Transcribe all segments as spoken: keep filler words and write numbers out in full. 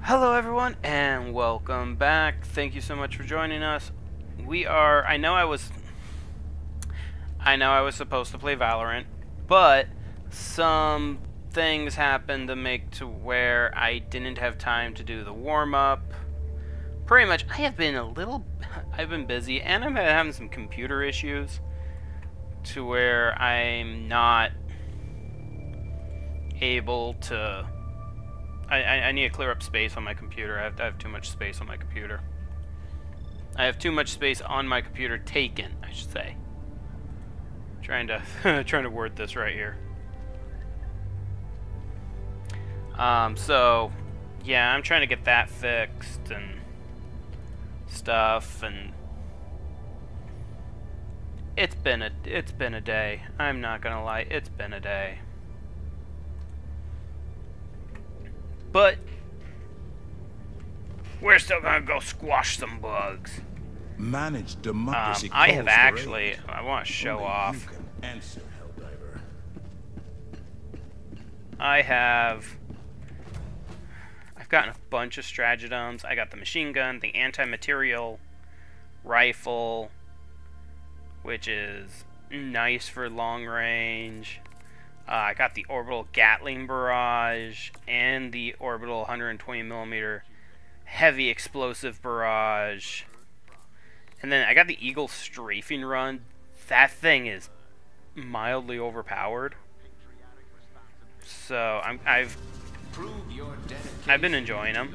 Hello everyone and welcome back. Thank you so much for joining us. We are I know I was I know I was supposed to play Valorant, but some things happened to make to where I didn't have time to do the warm-up. Pretty much I have been a little I've been busy and I'm having some computer issues to where I'm not able to I, I need to clear up space on my computer. I have, I have too much space on my computer. I have too much space on my computer taken, I should say. Trying to trying to word this right here. Um, so yeah, I'm trying to get that fixed and stuff, and it's been a it's been a day. I'm not gonna lie, it's been a day. But we're still gonna go squash some bugs. Manage democracy. Um, I have actually. I want to show Only off. You can answer, HellDiver. I have. I've gotten a bunch of stratagems. I got the machine gun, the anti-material rifle, which is nice for long range. Uh, I got the orbital Gatling barrage and the orbital one hundred twenty millimeter heavy explosive barrage, and then I got the Eagle strafing run. That thing is mildly overpowered, so I'm, I've I've been enjoying them.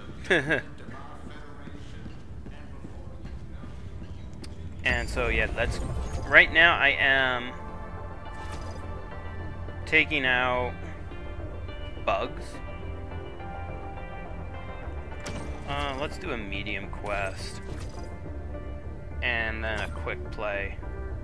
And so yeah, that's right now. I am taking out bugs. Uh, let's do a medium quest. And then a quick play.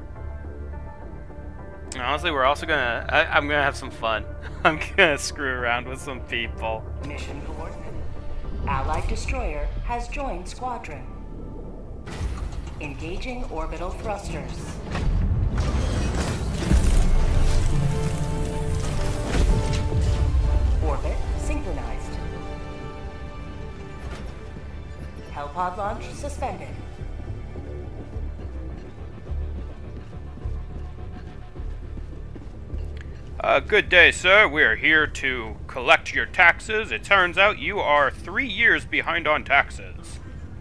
And honestly, we're also gonna... I, I'm gonna have some fun. I'm gonna screw around with some people. Mission coordinated. Allied destroyer has joined squadron. Engaging orbital thrusters. Orbit synchronized. Hellpod launch suspended. Uh, good day, sir. We are here to collect your taxes. It turns out you are three years behind on taxes.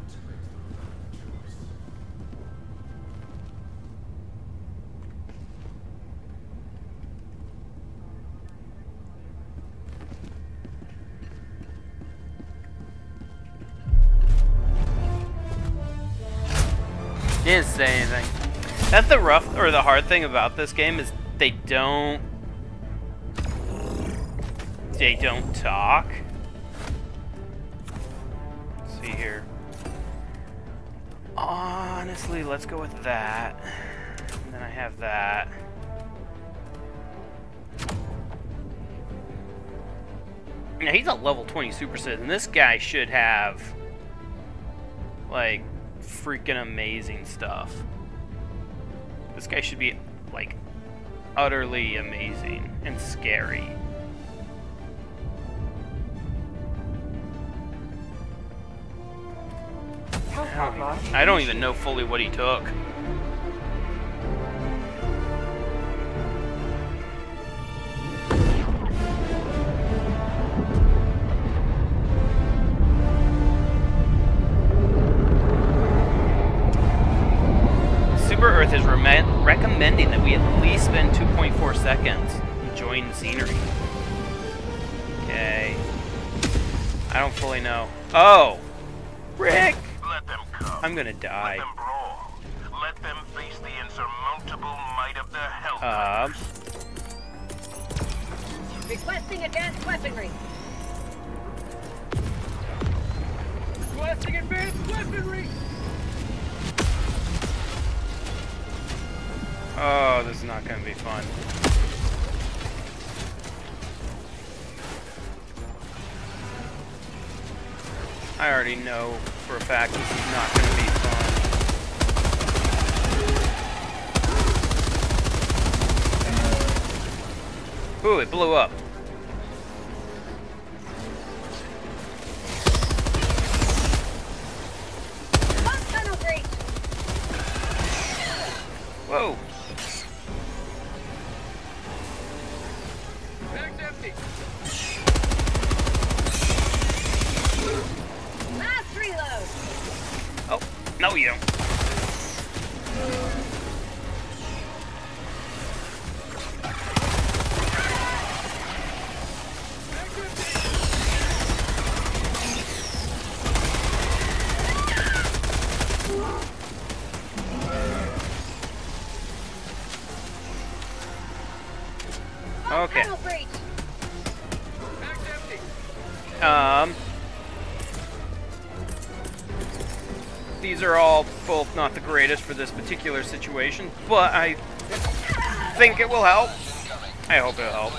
Didn't say anything. That's the rough or the hard thing about this game is they don't they don't talk. Let's see here. Honestly, let's go with that. And then I have that. Now he's a level twenty super citizen. This guy should have like freaking amazing stuff. This guy should be like utterly amazing and scary. I don't, even, I don't even know fully what he took. Earth is re recommending that we at least spend two point four seconds enjoying the scenery. Okay. I don't fully know. Oh! Rick! Let them come. I'm gonna die. Let them brawl. Let them face the insurmountable might of the HellDivers. Uh, Requesting advanced weaponry. Requesting advanced weaponry! Oh, this is not going to be fun. I already know for a fact this is not going to be fun. Ooh, it blew up. hell you. Okay. Um, these are all both not the greatest for this particular situation, but I think it will help. I hope it'll help.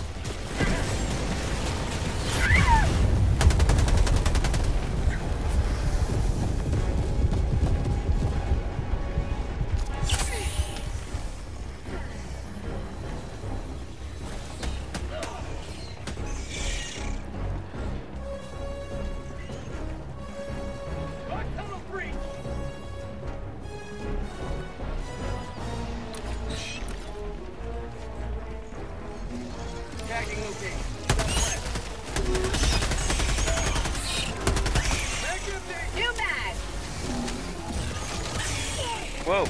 Whoa.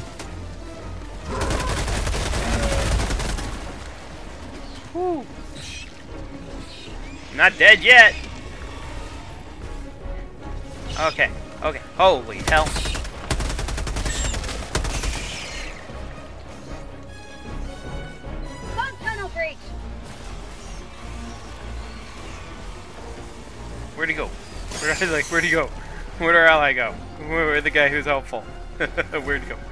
Whew. Not dead yet. Okay, okay. Holy hell. Bomb tunnel breach. Where'd he go? Where did I, like, where'd he go? Where'd our ally go? Where, where'd the guy who's helpful? Where'd he go?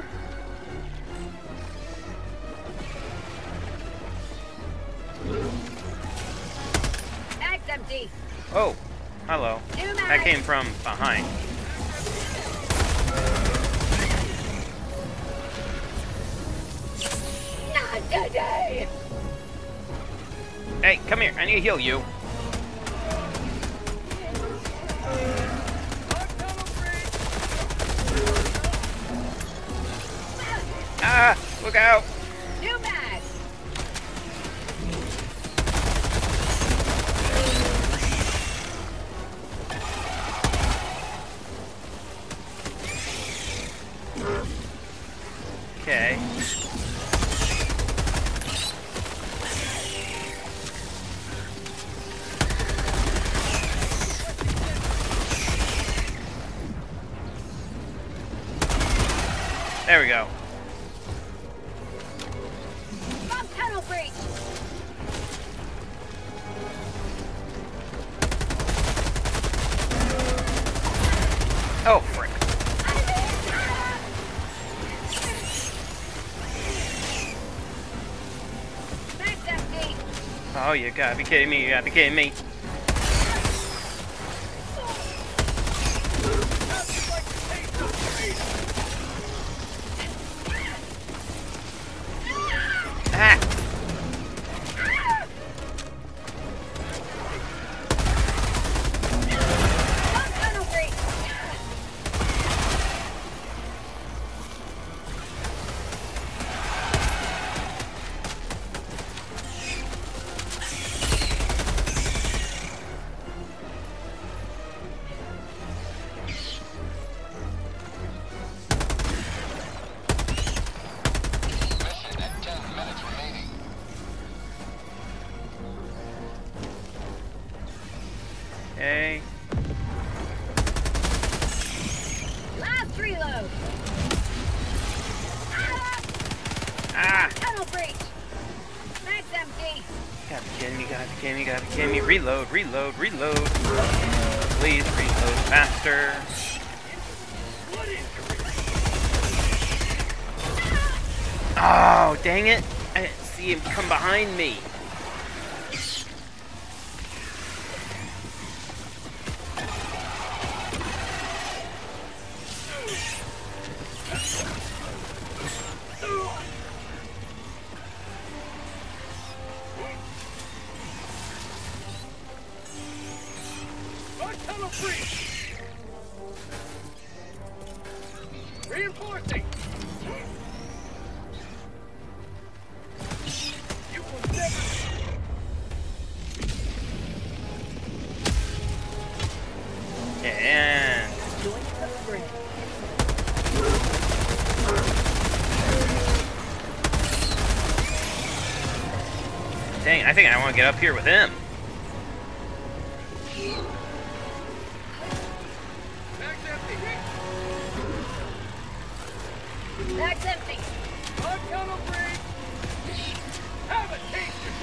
Bag's empty. Oh, hello. That came from behind. Not today. Hey, come here. I need to heal you. Ah, look out. New mag. Okay. There we go. Bomb tunnel breach. Oh, frick. Bag's empty. Oh, you gotta be kidding me. You gotta be kidding me. Ah! Bomb tunnel breach. Okay. Last reload. Ah! Tunnel breach. Bag's empty. Gotta be kidding me, gotta be kidding me, gotta be kidding me. Reload, reload, reload. Please reload faster. Oh, dang it. I didn't see him come behind me. Reinforcing. You will never. And Join the friend. I think I want to get up here with him. Bag's empty. On count of three. Have a taste of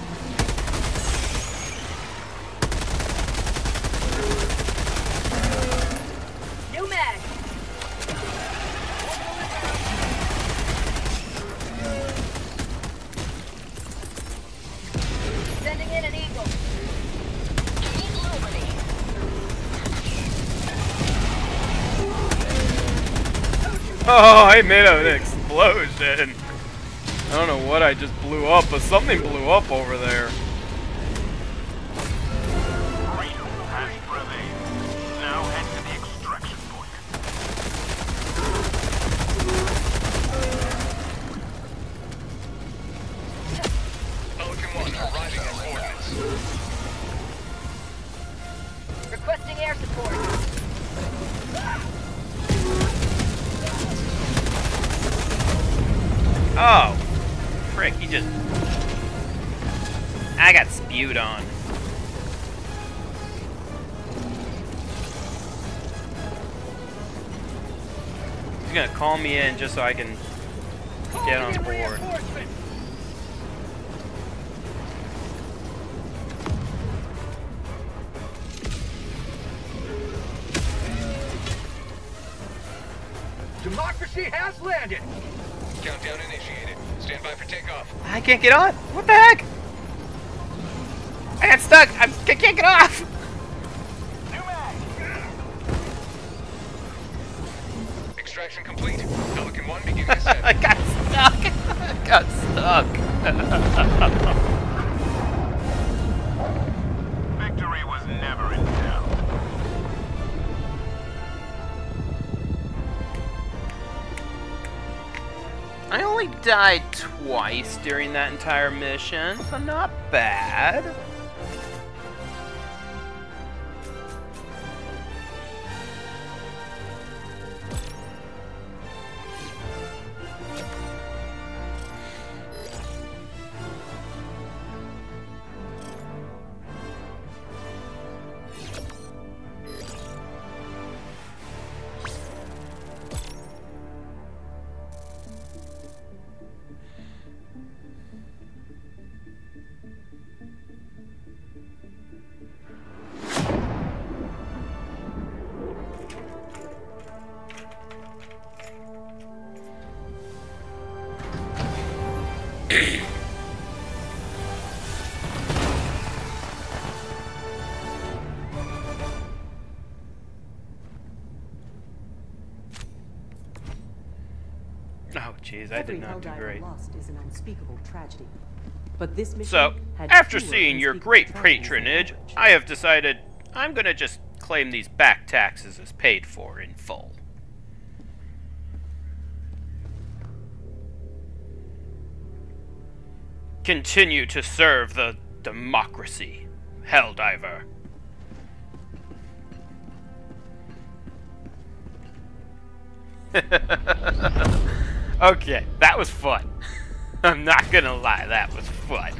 democracy. New mag. Sending in an eagle. Keep moving. Oh, I made an explosion. I don't know what I just blew up, but something blew up over there. Freedom has prevailed. Now head to the extraction point. Pelican one arriving at coordinates. Requesting air support. Oh, frick, he just... I got spewed on. He's gonna call me in just so I can get on board. Democracy has landed. Countdown initiated. Stand by for takeoff. I can't get on. What the heck? I got stuck. I'm, I can't get off. New mag. Extraction complete. Pelican one beginning ascent. I got stuck. I got stuck. Victory was never in doubt. I only died twice during that entire mission, so not bad. Oh, jeez, I did not do great. Lost is an unspeakable tragedy. But this mission So, had after fewer seeing your unspeakable great tragedies than patronage, average. I have decided I'm gonna just claim these back taxes as paid for in full. Continue to serve the democracy, HellDiver. Okay, that was fun. I'm not gonna lie, that was fun.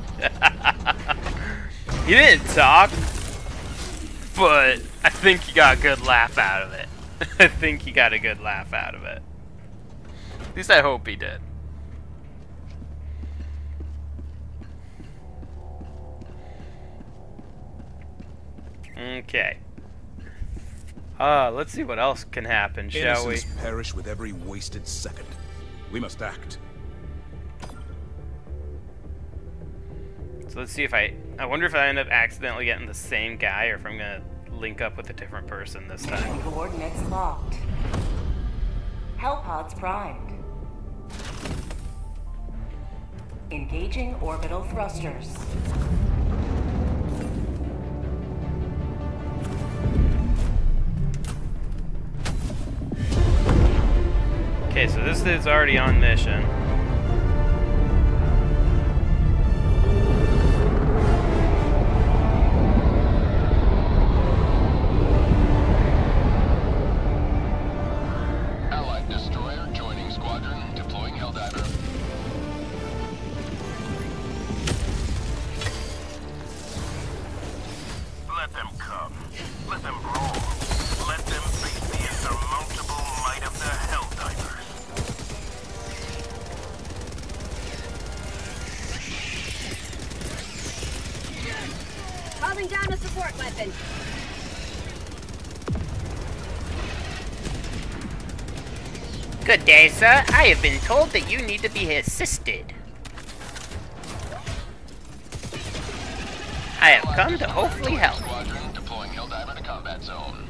He didn't talk, but I think he got a good laugh out of it. I think he got a good laugh out of it. At least I hope he did. Okay. Uh, let's see what else can happen, shall we? Innocents perish with every wasted second. We must act. So let's see if I... I wonder if I end up accidentally getting the same guy, or if I'm gonna link up with a different person this time. Coordinates locked. Hellpods primed. Engaging orbital thrusters. Okay, so this dude's already on mission. Allied destroyer joining squadron, deploying HellDiver. Let them come. Let them brawl. Let them face the insurmountable might of the HellDivers. Calling down a support weapon. Good day, sir. I have been told that you need to be assisted. I have come to hopefully help. Squadron deploying HellDiver to combat zone.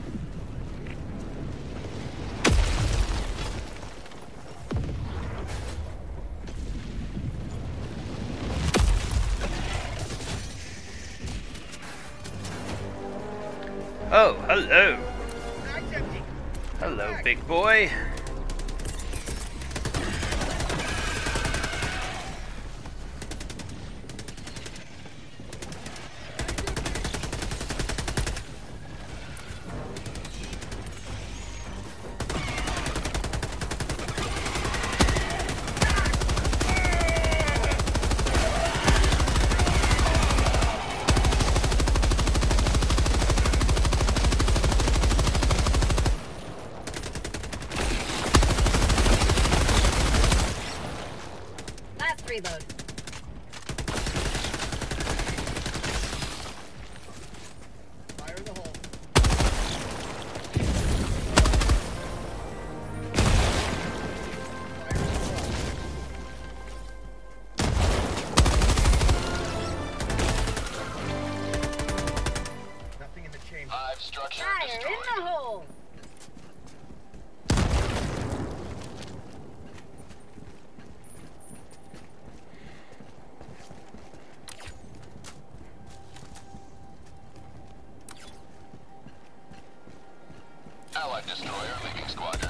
Oh, hello. Hello, big boy. Reload. Fire in the hole. Fire in the hole. Nothing in the chamber. Hive structure Fire destroyed. in the hole. Allied destroyer leaving squadron.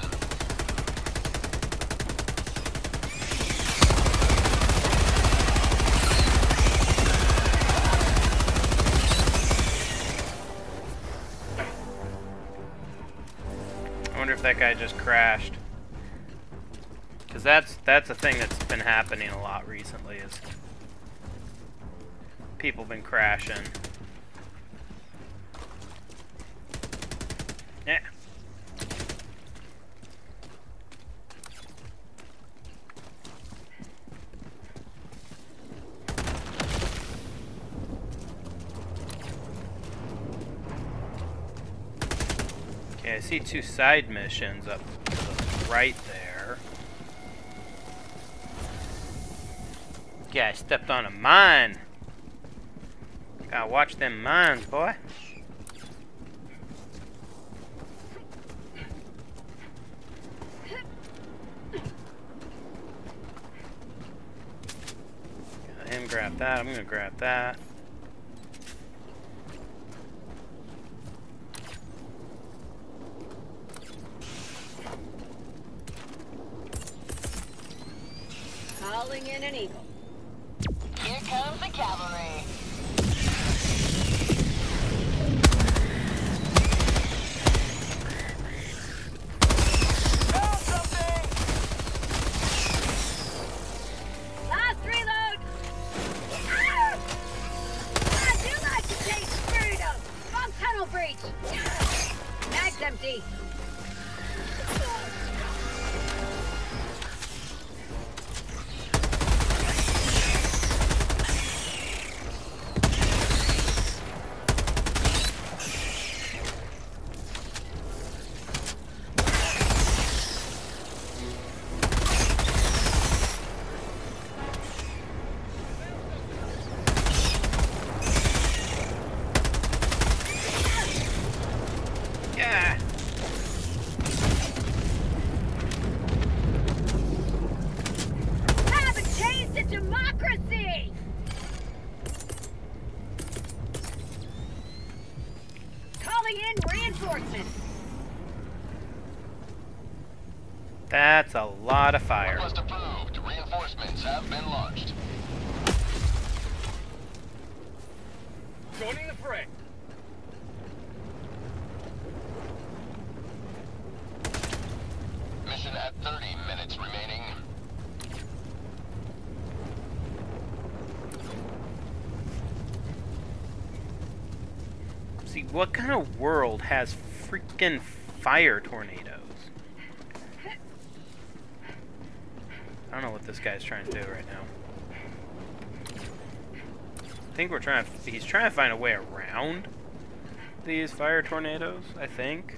I wonder if that guy just crashed. Because that's that's a thing that's been happening a lot recently, is people been crashing. Yeah. Okay, I see two side missions up to the right there. Yeah, I stepped on a mine. Gotta watch them mines, boy. Got him grab that. I'm gonna grab that. Calling in an eagle. Here comes the cavalry. Found something! Last reload! Ah! I do like to taste freedom! From tunnel breach! Mag's empty! Yeah. Have a taste of democracy! Calling in reinforcements! That's a lot of fire. Request approved. Reinforcements have been launched. Joining the fray. Mission at thirty minutes remaining. See What kind of world has freaking fire tornadoes? I don't know what this guy's trying to do right now. I think we're trying to... He's trying to find a way around these fire tornadoes, I think.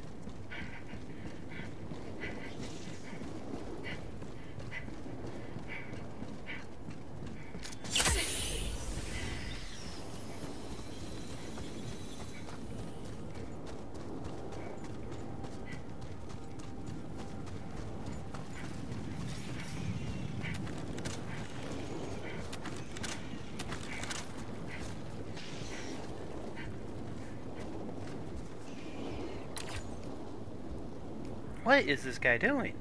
What is this guy doing?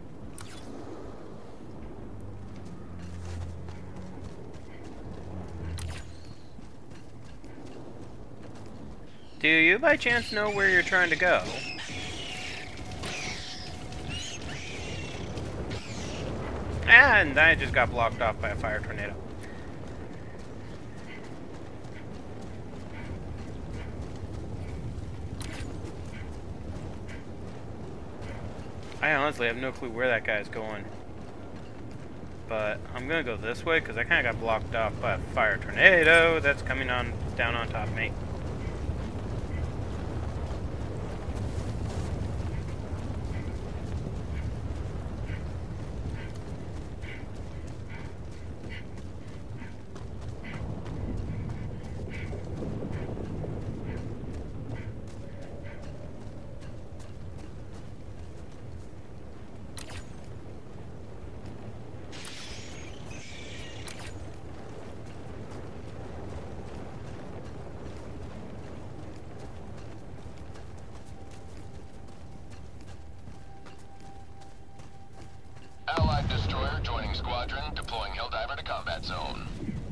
Do you by chance know where you're trying to go? And I just got blocked off by a fire tornado. I honestly have no clue where that guy's going. But I'm gonna go this way because I kinda got blocked off by a fire tornado that's coming on down on top of me. Allied destroyer joining squadron, deploying HellDiver to combat zone.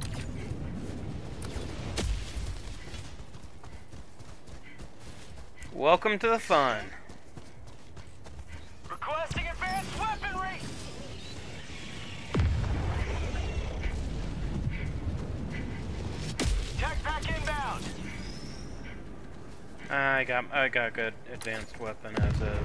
Welcome to the fun. Requesting advanced weaponry! Tech pack inbound! I got I got a good advanced weapon as is.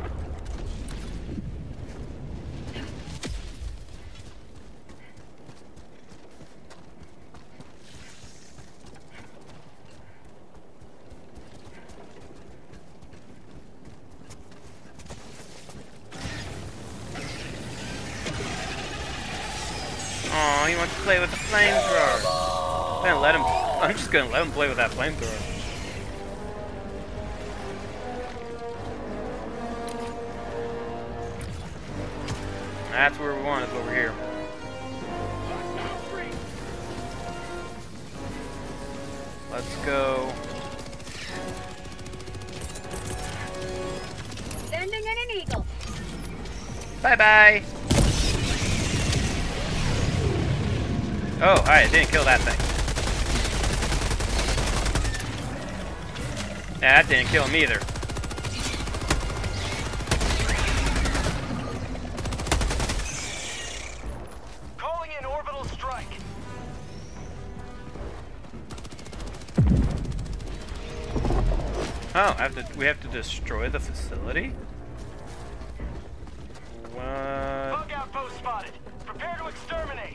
Oh, he wants to play with the flamethrower. I'm gonna let him. I'm just gonna let him play with that flamethrower. That's where we want. Is over here. Let's go. Sending in an eagle. Bye bye. Oh, alright, it didn't kill that thing. Yeah, that didn't kill him either. Calling in orbital strike. Oh, I have to, we have to destroy the facility? What? Bug outpost spotted. Prepare to exterminate.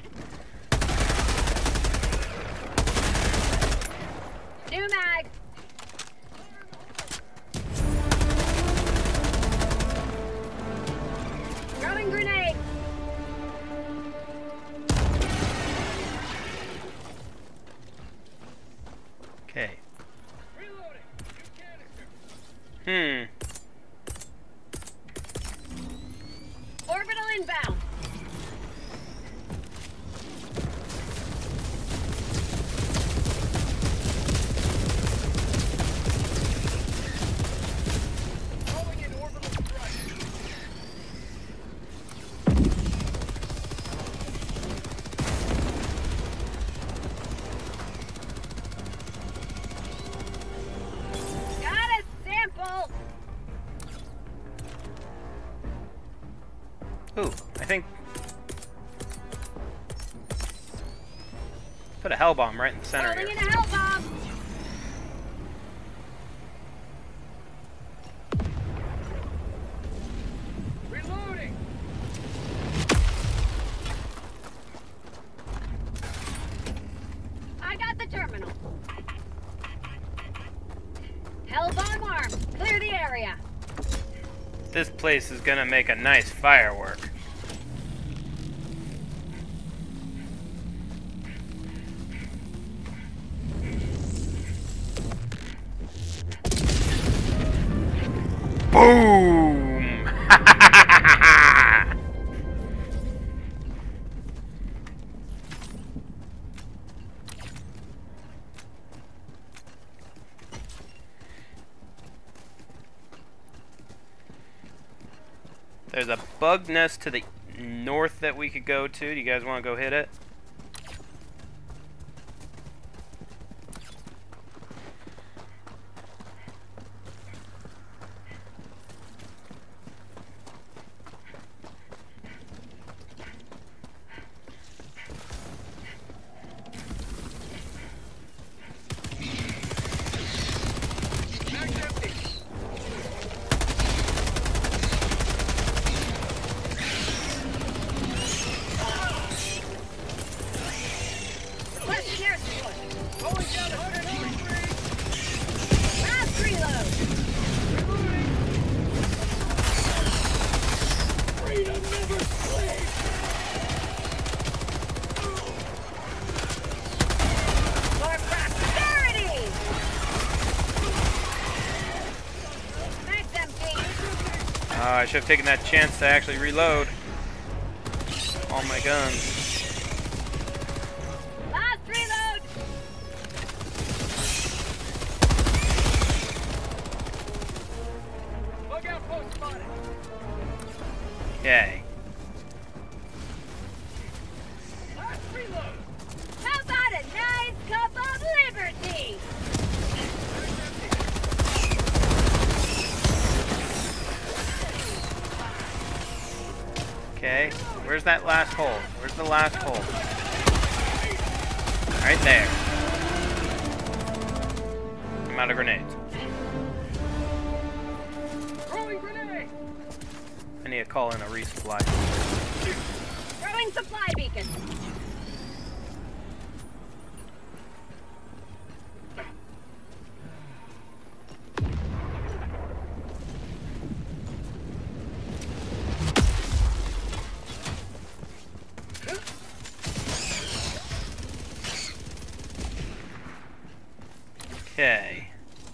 New mag. Throwing grenade. Okay. Hmm. Orbital inbound. Ooh, I think... Put a hell bomb right in the center Throwing here. in a hell bomb. This place is gonna make a nice firework. Boom! There's a bug nest to the north that we could go to. Do you guys want to go hit it? Uh, I should have taken that chance to actually reload all my guns. Last reload! Look out, post spotted. Okay. Last reload! How about a nice cup of liberty? Okay, where's that last hole? Where's the last hole? Right there. I'm out of grenades. Throwing grenade! I need to call in a resupply. Throwing supply beacon. Okay.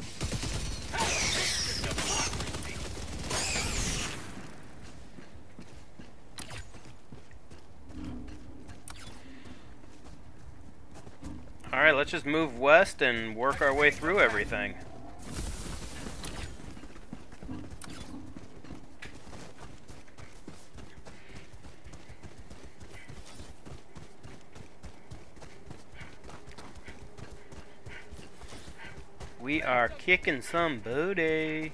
Alright, let's just move west and work our way through everything. We are kicking some booty.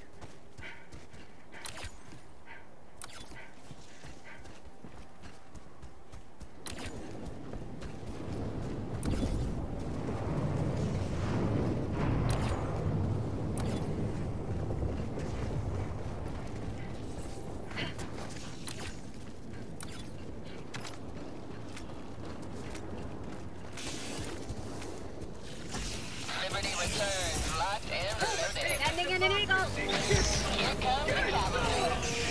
Liberty returns, locked and reloaded. Sending in an eagle. Here comes the cavalry.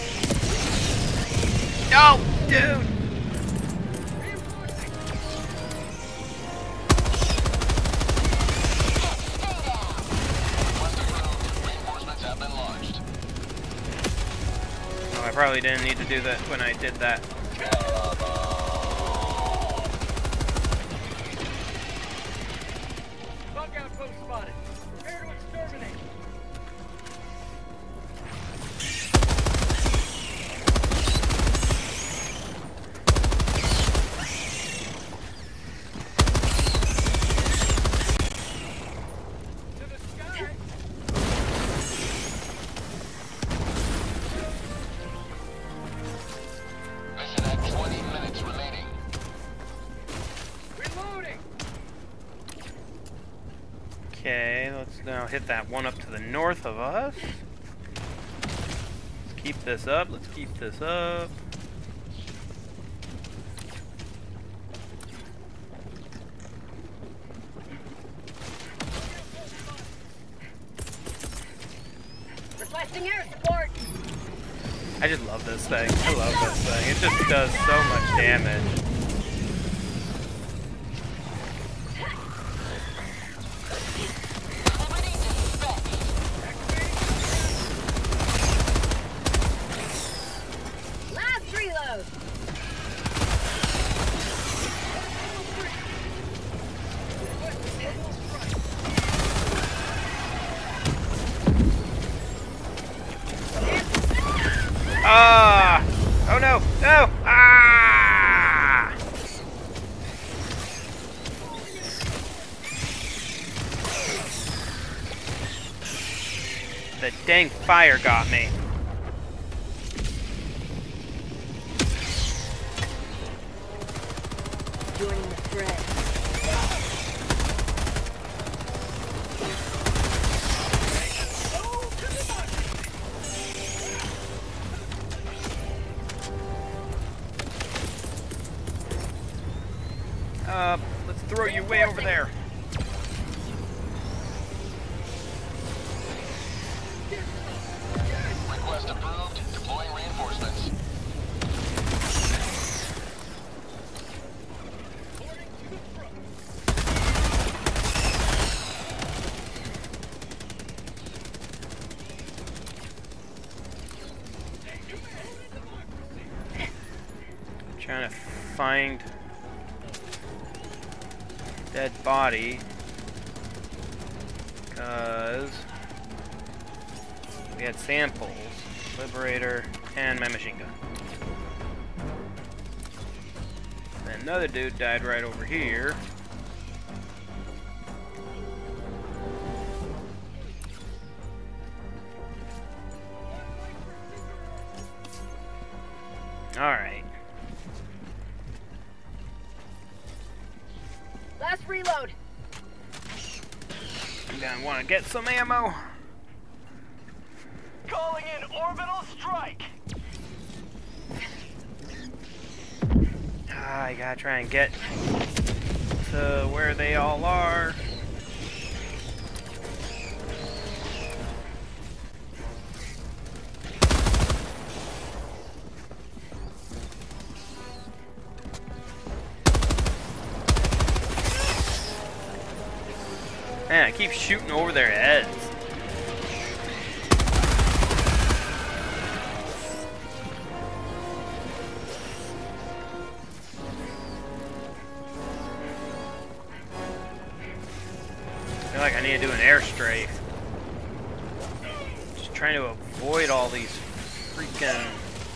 No, dude. Stay down. Request approved. Reinforcements have been launched. Oh, I probably didn't need to do that when I did that. Bug outpost spotted. Prepare to exterminate. To the sky. Mission at twenty minutes remaining. Reloading. Okay, let's now hit that one up to the north of us. Let's keep this up. Let's keep this up. Requesting air support. I just love this thing. I love this thing. It just does so much damage. Last reload. Ah! Oh no! No! Ah! The dang fire got me. Joining the fray. Uh, let's throw you way over there. Request approved. Deploying reinforcements. Trying to find dead body, because we had samples, Liberator, and my machine gun. And another dude died right over here. Alright. Last reload. I'm gonna want to get some ammo. Calling in orbital strike. Ah, I gotta try and get to where they all are. Man, I keep shooting over their heads. I feel like I need to do an airstrafe. Just trying to avoid all these freaking...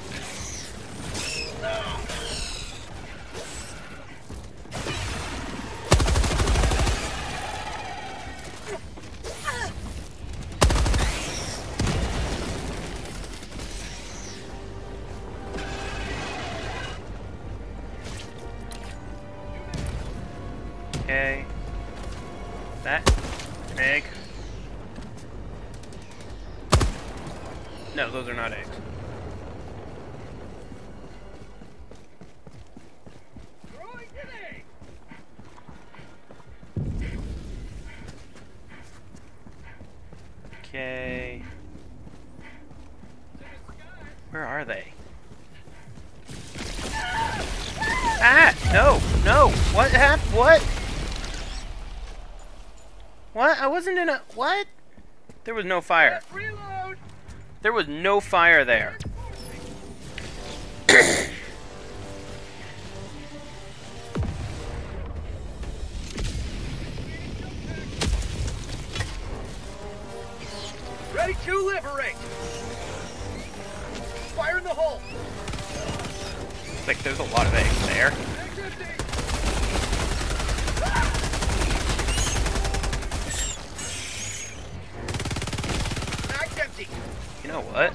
Okay. That egg. No, those are not eggs. Okay. Where are they? Ah! No! No! What happened? What? What? I wasn't in a... What? There was no fire. There was no fire there. Ready to liberate. Fire in the hole. It's like there's a lot of eggs there. Mag's empty. You know what?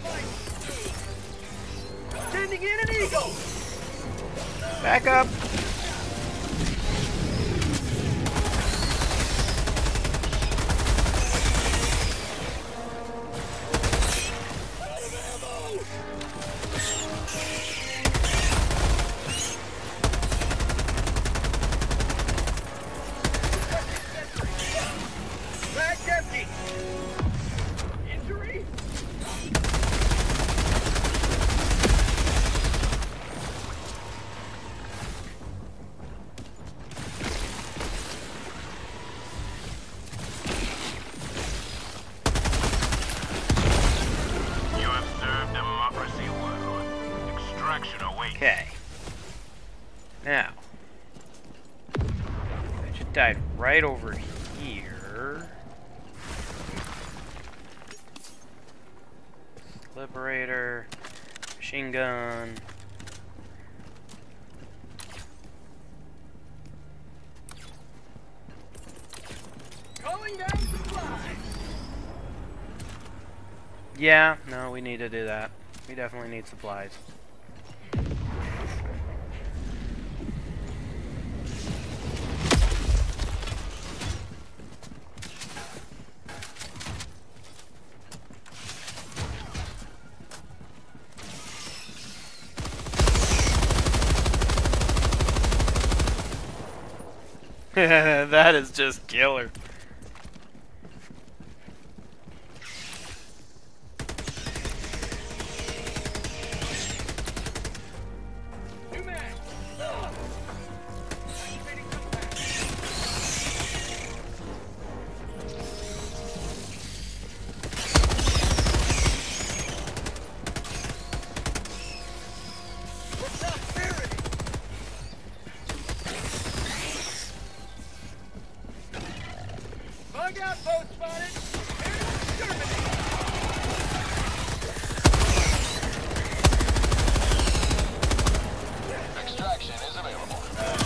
Sending in an eagle. Back up. Mag's empty. Injury. Extraction awaits. Okay. Now, I just died right over here. Liberator, machine gun. Calling down supplies. Yeah, no, we need to do that. We definitely need supplies. That is just killer. Bug outpost spotted. Extraction is available.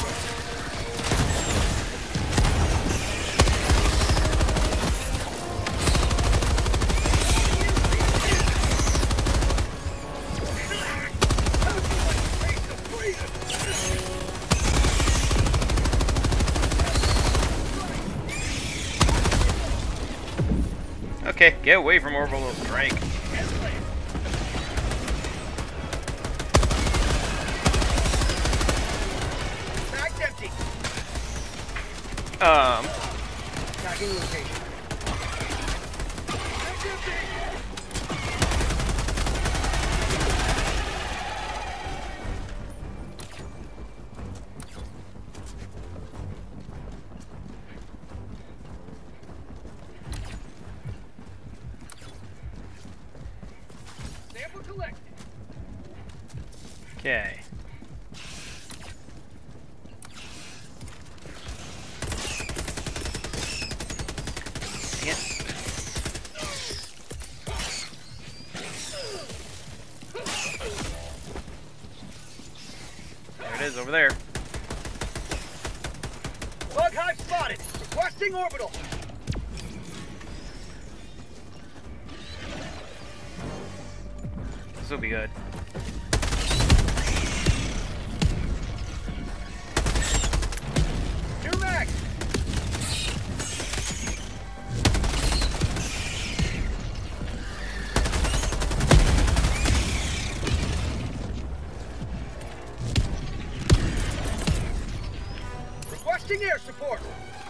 Okay, get away from orbital strike. Bag's empty. Um, Tagging location. Bag's empty. Sample collected. okay. Dang it. There it is, over there. Bug hive spotted. Requesting orbital. This will be good. New mag. Requesting air support.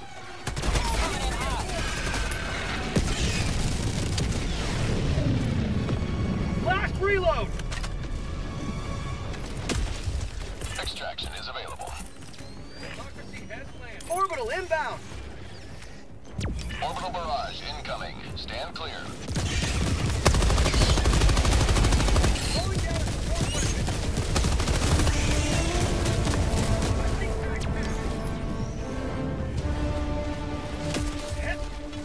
Last reload. Extraction is available. Orbital inbound. Orbital barrage incoming. Stand clear. Slowing down a support weapon. Requesting backpack. Hit.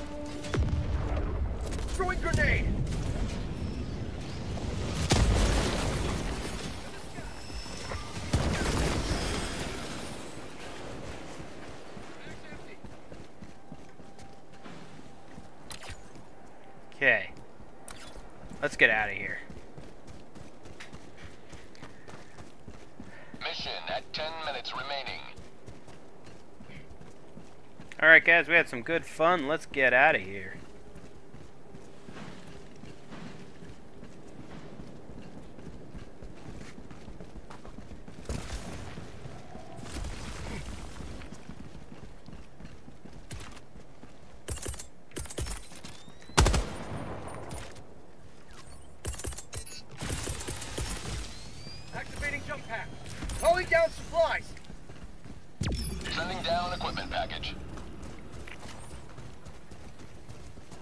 Throwing grenade. Okay. Let's get out of here. Mission at ten minutes remaining. Alright guys, we had some good fun. Let's get out of here. Activating jump pack. Calling down supplies. Sending down equipment package.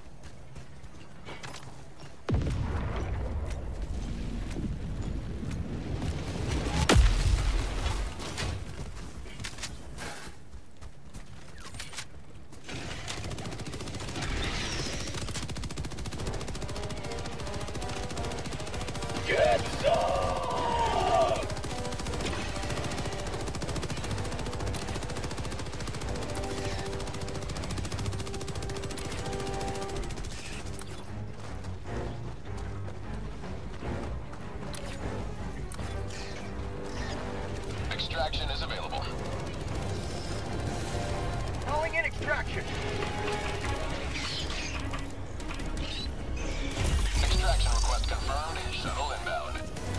Extraction is available. Calling in extraction. Extraction request confirmed. Shuttle inbound.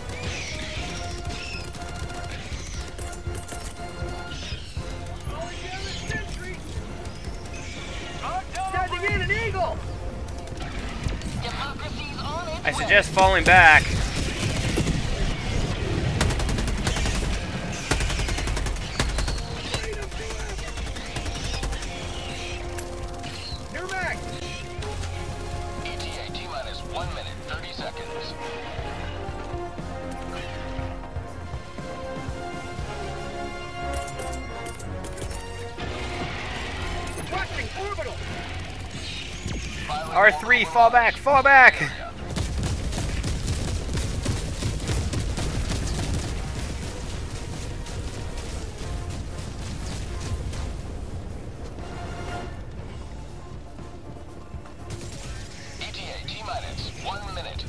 Sending in an eagle. Democracy's on its I way. suggest falling back. New mag. E T A T minus one minute, thirty seconds. Watching orbital. Filing R three, fall back, fall back. E T A T minus one minute.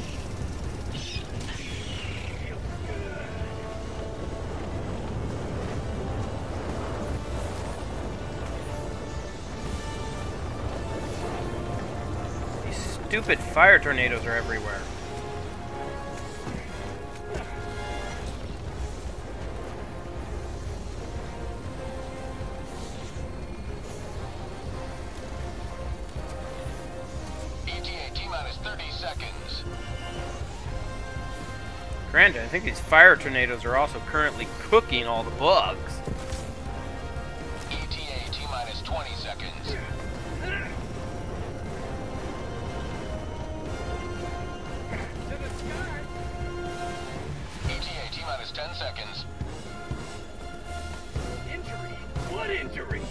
These stupid fire tornadoes are everywhere. E T A T minus thirty seconds. Granted, I think these fire tornadoes are also currently cooking all the bugs. E T A T minus twenty seconds. To the sky. E T A T minus ten seconds. Injury. What injury?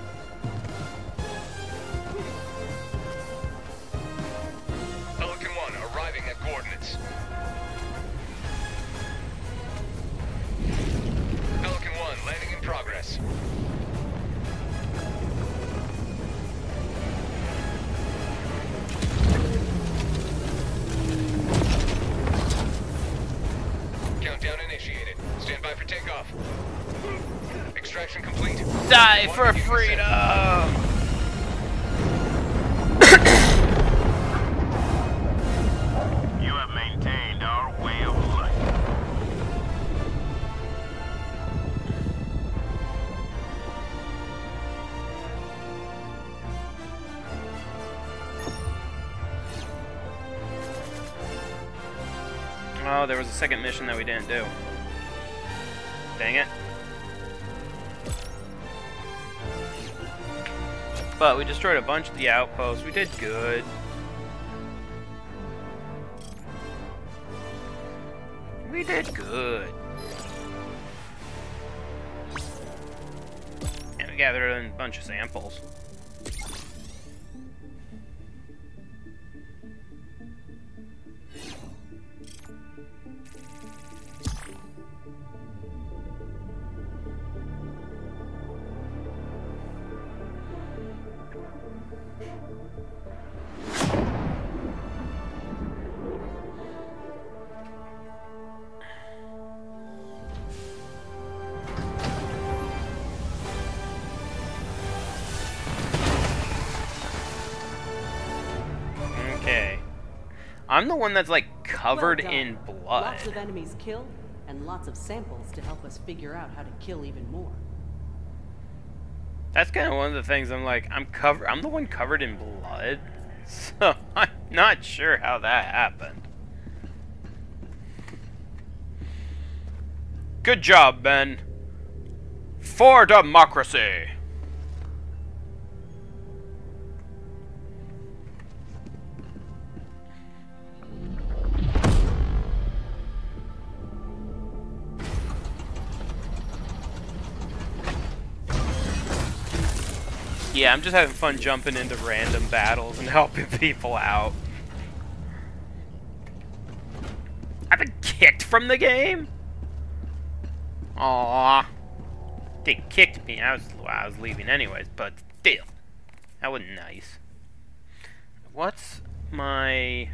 Pelican one arriving at coordinates. Pelican one landing in progress. Countdown initiated. Stand by for takeoff. Extraction complete. Die for freedom! You have maintained our way of life. Oh, there was a second mission that we didn't do. Dang it. But we destroyed a bunch of the outposts. We did good. We did good. And we gathered in a bunch of samples. Okay. I'm the one that's like covered Well done. in blood. Lots of enemies killed, and lots of samples to help us figure out how to kill even more. That's kind of one of the things I'm like, I'm covered, I'm the one covered in blood, so I'm not sure how that happened. Good job, Ben. For democracy. Yeah, I'm just having fun jumping into random battles and helping people out. kicked from the game? Aww. They kicked me. I was well, I was leaving anyways, but still. That was nice. What's my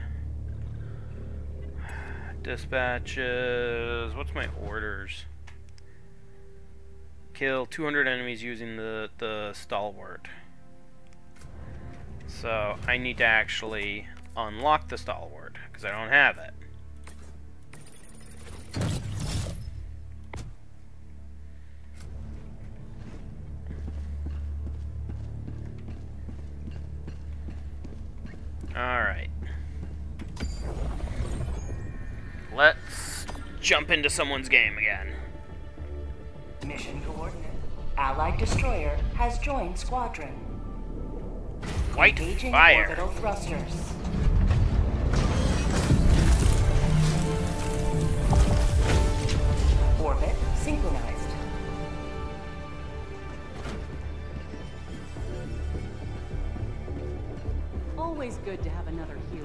dispatches? What's my orders? Kill two hundred enemies using the, the stalwart. So I need to actually unlock the stalwart, because I don't have it. Alright. Let's jump into someone's game again. Mission coordinate. Allied destroyer has joined squadron. White Engaging fire. orbital thrusters. Orbit synchronized. Always good to have another hero.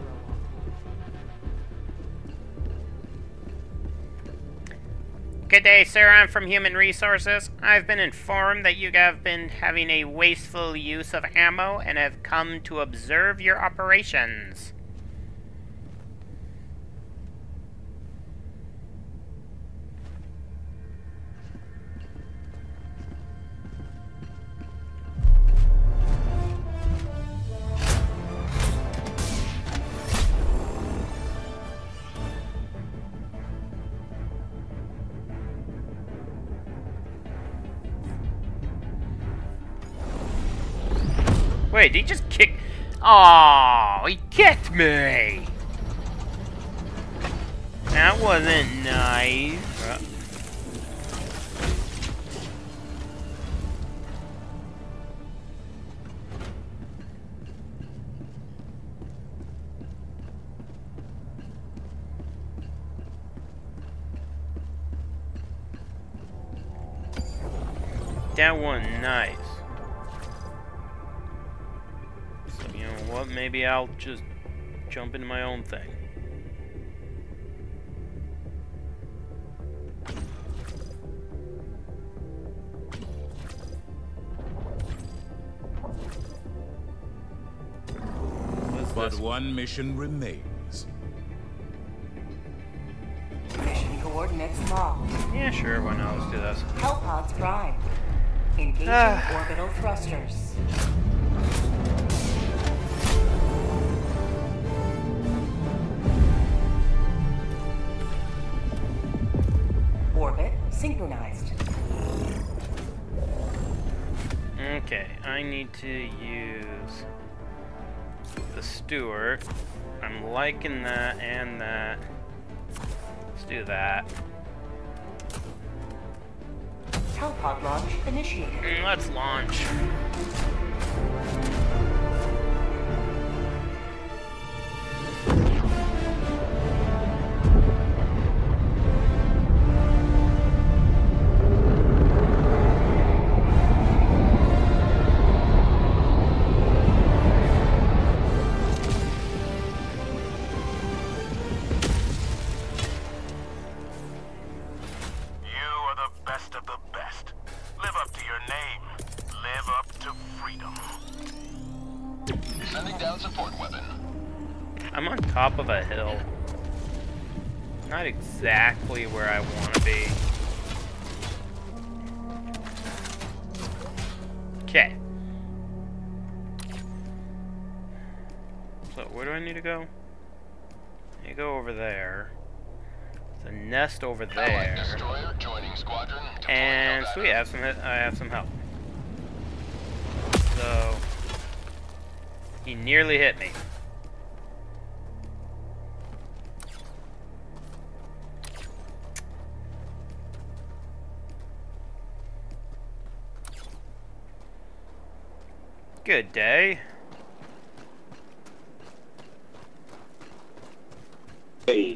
Good day, sir. I'm from Human Resources. I've been informed that you have been having a wasteful use of ammo and have come to observe your operations. Wait, did he just kick? Oh, he kicked me! That wasn't nice. Uh. That wasn't nice. You know what, maybe I'll just jump into my own thing. But one mission remains. Mission coordinates locked. Yeah, sure, why not? Let's do this. Hellpods prime. Engaging Ah. orbital thrusters. Orbit synchronized. Okay, I need to use the Stewart. I'm liking that and that. Let's do that. Hellpod launch initiated. Mm, let's launch. I'm on top of a hill. Not exactly where I want to be. Okay. So, where do I need to go? I need to go over there. There's a nest over there. And sweet, I have some, I have some help. So, he nearly hit me. Good day. Hey.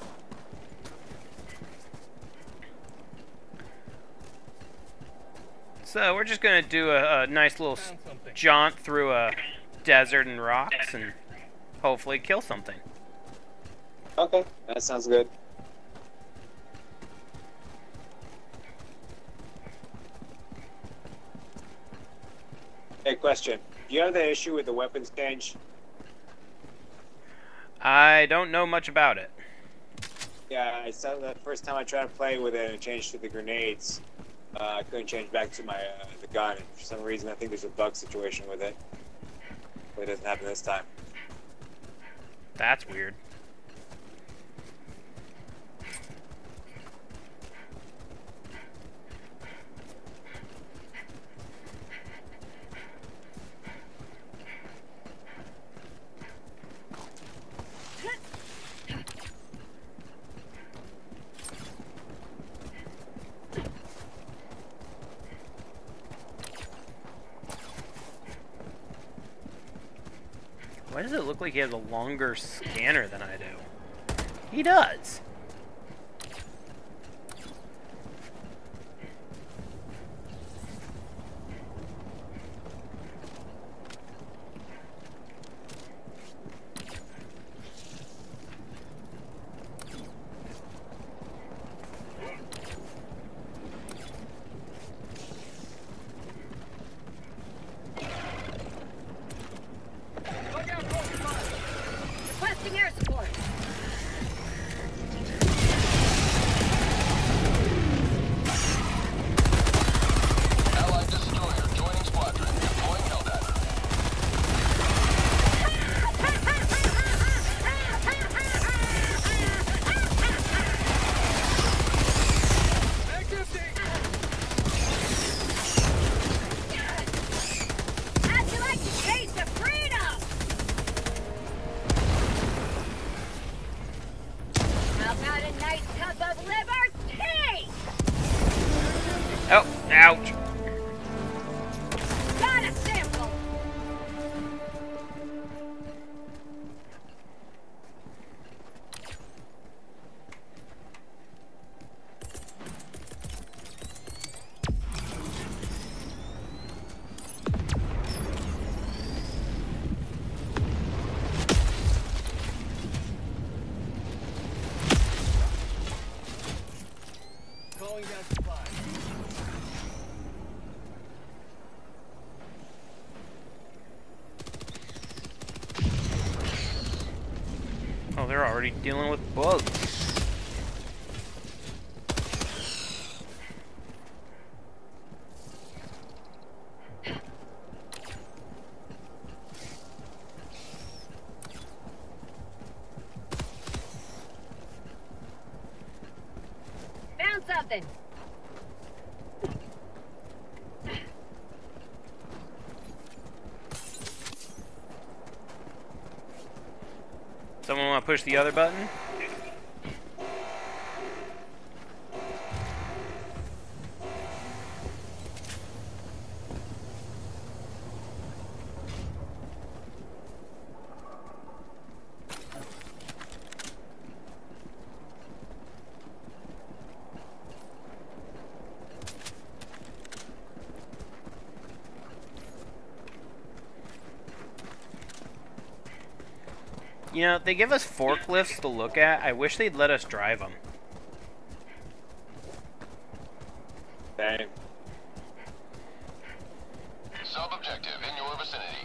So we're just gonna do a, a nice little jaunt through a desert and rocks and hopefully kill something. Okay, that sounds good. Hey, question. Do you have the issue with the weapons change? I don't know much about it. Yeah, I saw the first time I tried to play with it and it changed to the grenades. Uh, I couldn't change back to my uh, the gun. For some reason, I think there's a bug situation with it. But it doesn't happen this time. That's weird. Why does it look like he has a longer scanner than I do? He does. Requesting air support. Allied destroyer joining squadron. Deploying HellDivers. How'd you like to taste of freedom? How about a nice cup of liberty? Oh, ouch. Got a sample. Calling down supplies. Oh, they're already dealing with bugs. Found something. Someone want to push the other button? You know, they give us forklifts to look at. I wish they'd let us drive them. Dang. Sub-objective in your vicinity.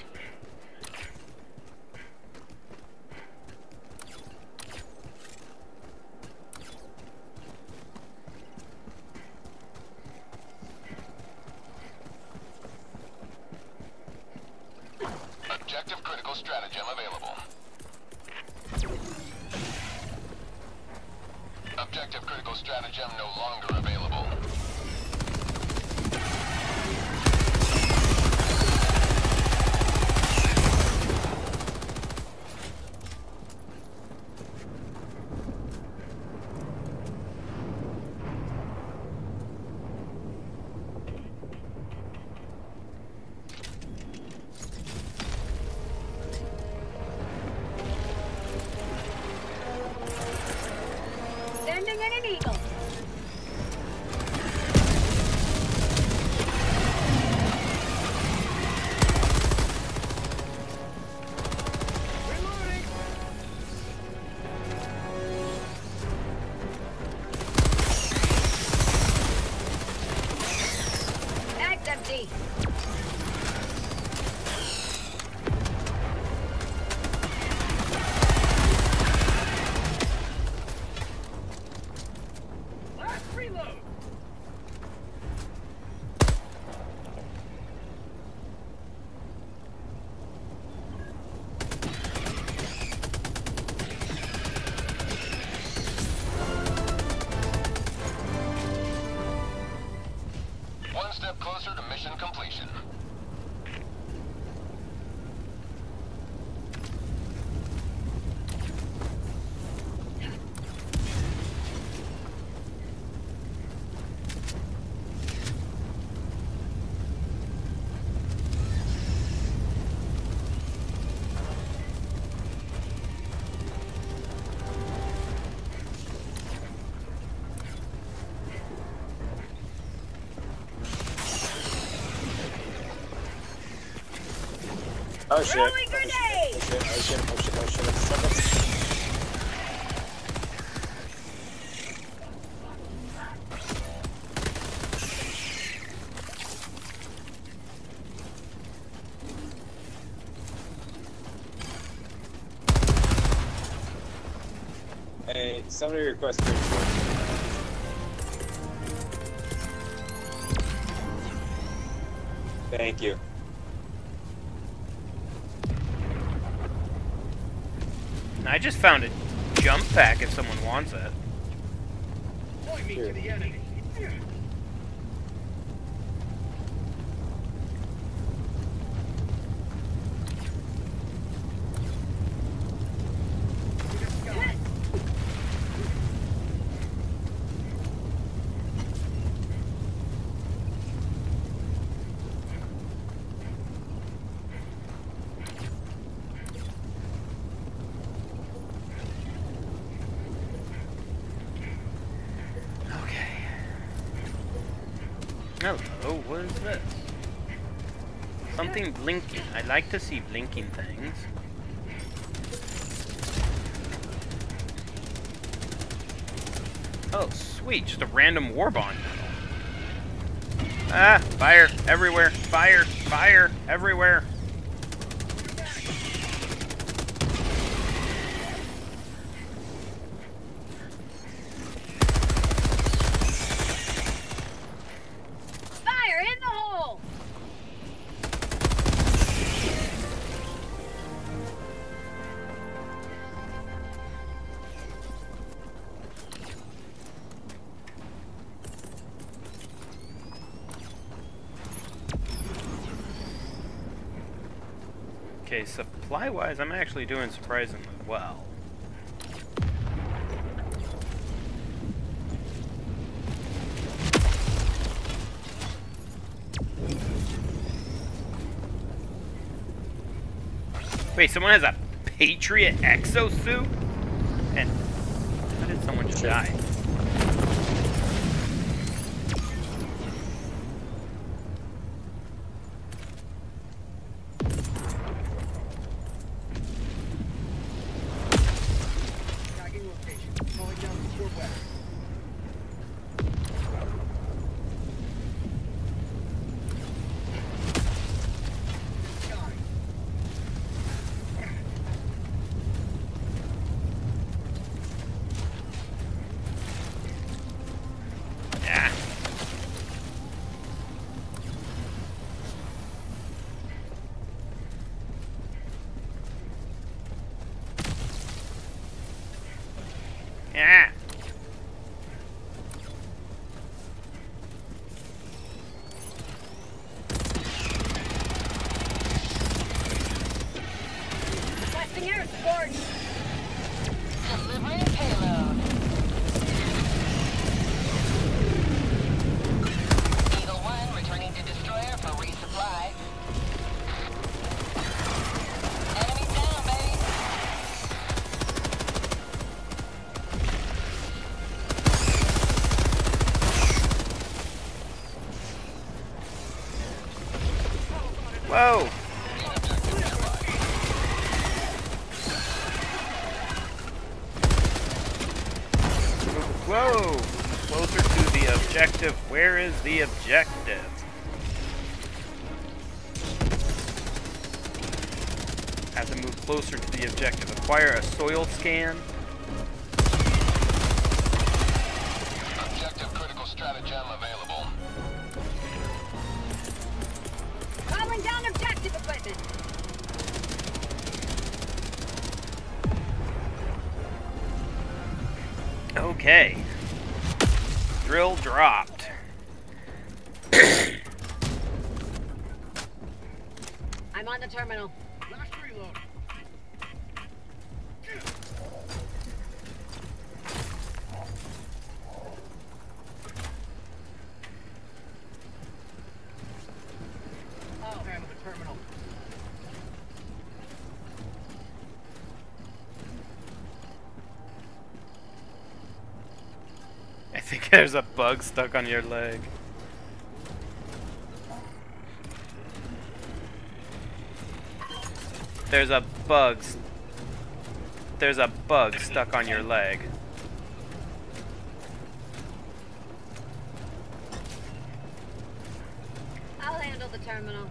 Objective critical stratagem available. Objective critical stratagem no longer available. Sending in an eagle. Bag's empty. closer to mission completion. Oh shit. Oh Throwing shit. grenade! Oh shit. Oh shit. Oh shit. Oh shit. Oh shit. Hey, somebody request reinforcements. Thank you. I just found a jump pack if someone wants it. Point me to the enemy. Hello, what is this? Something blinking. I like to see blinking things. Oh, sweet. Just a random war bond medal. Ah, fire everywhere. Fire, fire everywhere. Fire in the hole! Okay, supply-wise, I'm actually doing surprisingly well. Wait, someone has a Patriot exosuit? And how did someone just die? Tagging location. Calling down your weapon. Yeah. Yeah. Requesting air support! Delivering payload. Eagle one returning to destroyer for resupply. Enemy down, baby. Whoa. Whoa. Closer to the objective. Where is the objective? Have to move closer to the objective. Acquire a soil scan. Objective critical stratagem available. Calling down objective equipment! Okay. Drill dropped. I'm on the terminal. Last reload. Oh. Handle the terminal. I think there's a bug stuck on your leg. There's a bug. s- There's a bug stuck on your leg. I'll handle the terminal.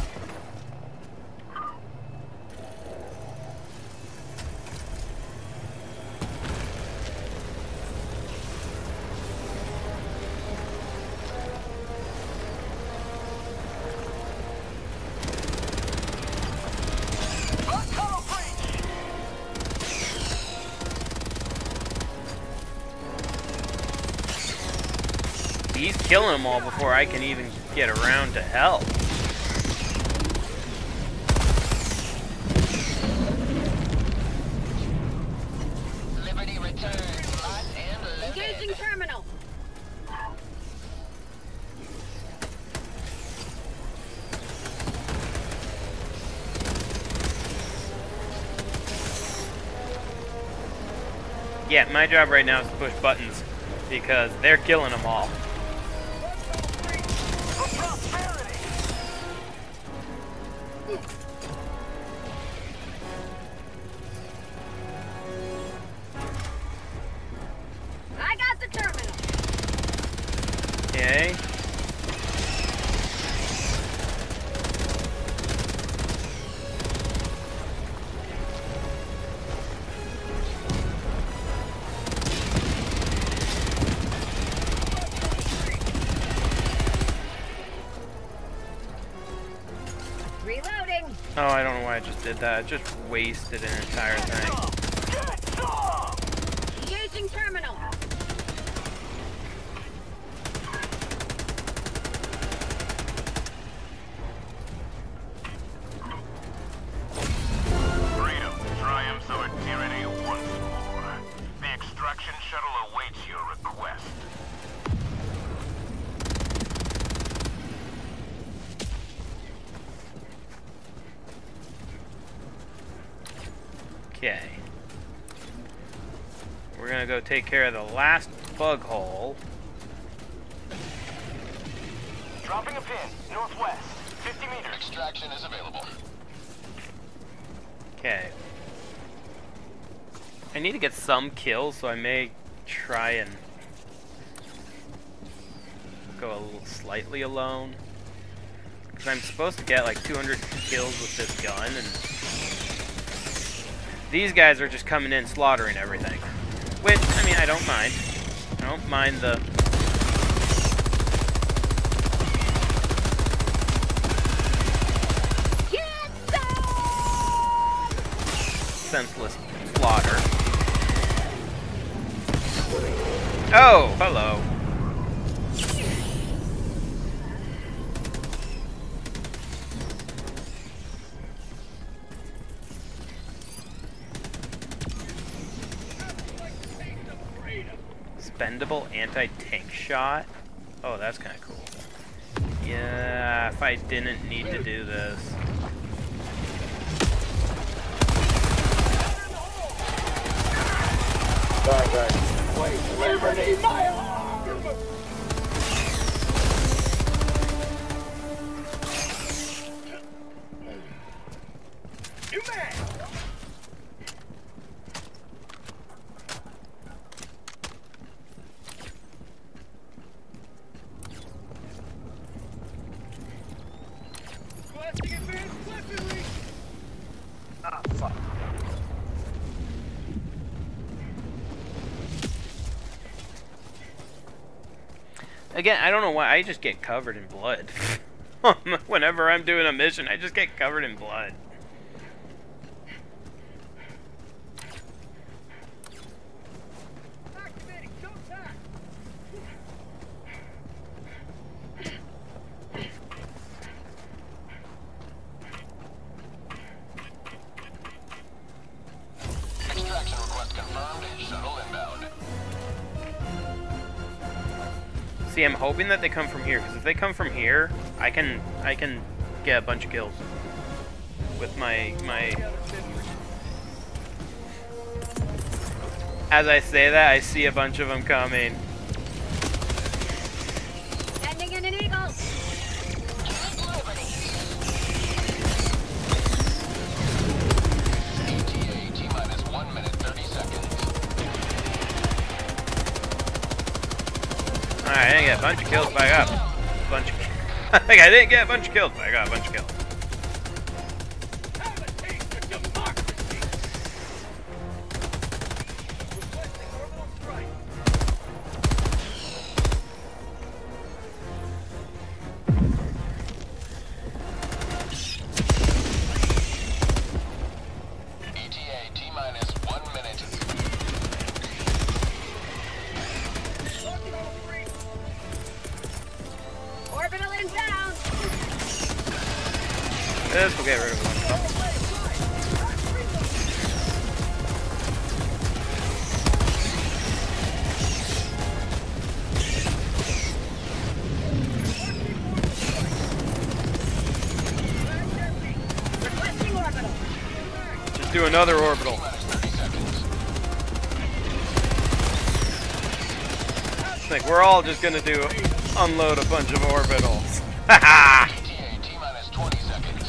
He's killing them all before I can even get around to help. Liberty returns. Locked and loaded. Engaging terminal. Yeah, my job right now is to push buttons because they're killing them all. I got the terminal. Okay. Reloading. Oh, I don't know why I just did that. I just wasted an entire thing. Engaging terminal. Freedom triumphs over tyranny once more. The extraction shuttle awaits your request. Okay. We're gonna go take care of the last bug hole. Dropping a pin, northwest, fifty meters. Extraction is available. Okay. I need to get some kills, so I may try and go a little slightly alone. Because I'm supposed to get like two hundred kills with this gun, and these guys are just coming in slaughtering everything. Which, I mean, I don't mind. I don't mind the... senseless slaughter. Oh, hello. Spendable anti-tank shot? Oh, that's kind of cool. Yeah, if I didn't need to do this. Sorry, guys. Wait, liberty, my arm! You man! Blasting advanced weaponry! Ah, fuck. Again, I don't know why, I just get covered in blood. Whenever I'm doing a mission, I just get covered in blood. Activating toe tack! See, I'm hoping that they come from here, because if they come from here, I can I can get a bunch of kills with my my. As I say that, I see a bunch of them coming. Ending in an eagle. E T A T-minus one minute, thirty seconds. Alright, I didn't get a bunch of kills, but I got a bunch of I think I didn't get a bunch of kills, but I got a bunch of kills. E T A T-minus one minute. Orbital inbound. This will get rid of one of them. Requesting orbital. Just do another orbital. Like we're all just gonna do unload a bunch of orbitals. Haha! E T A T-minus twenty seconds.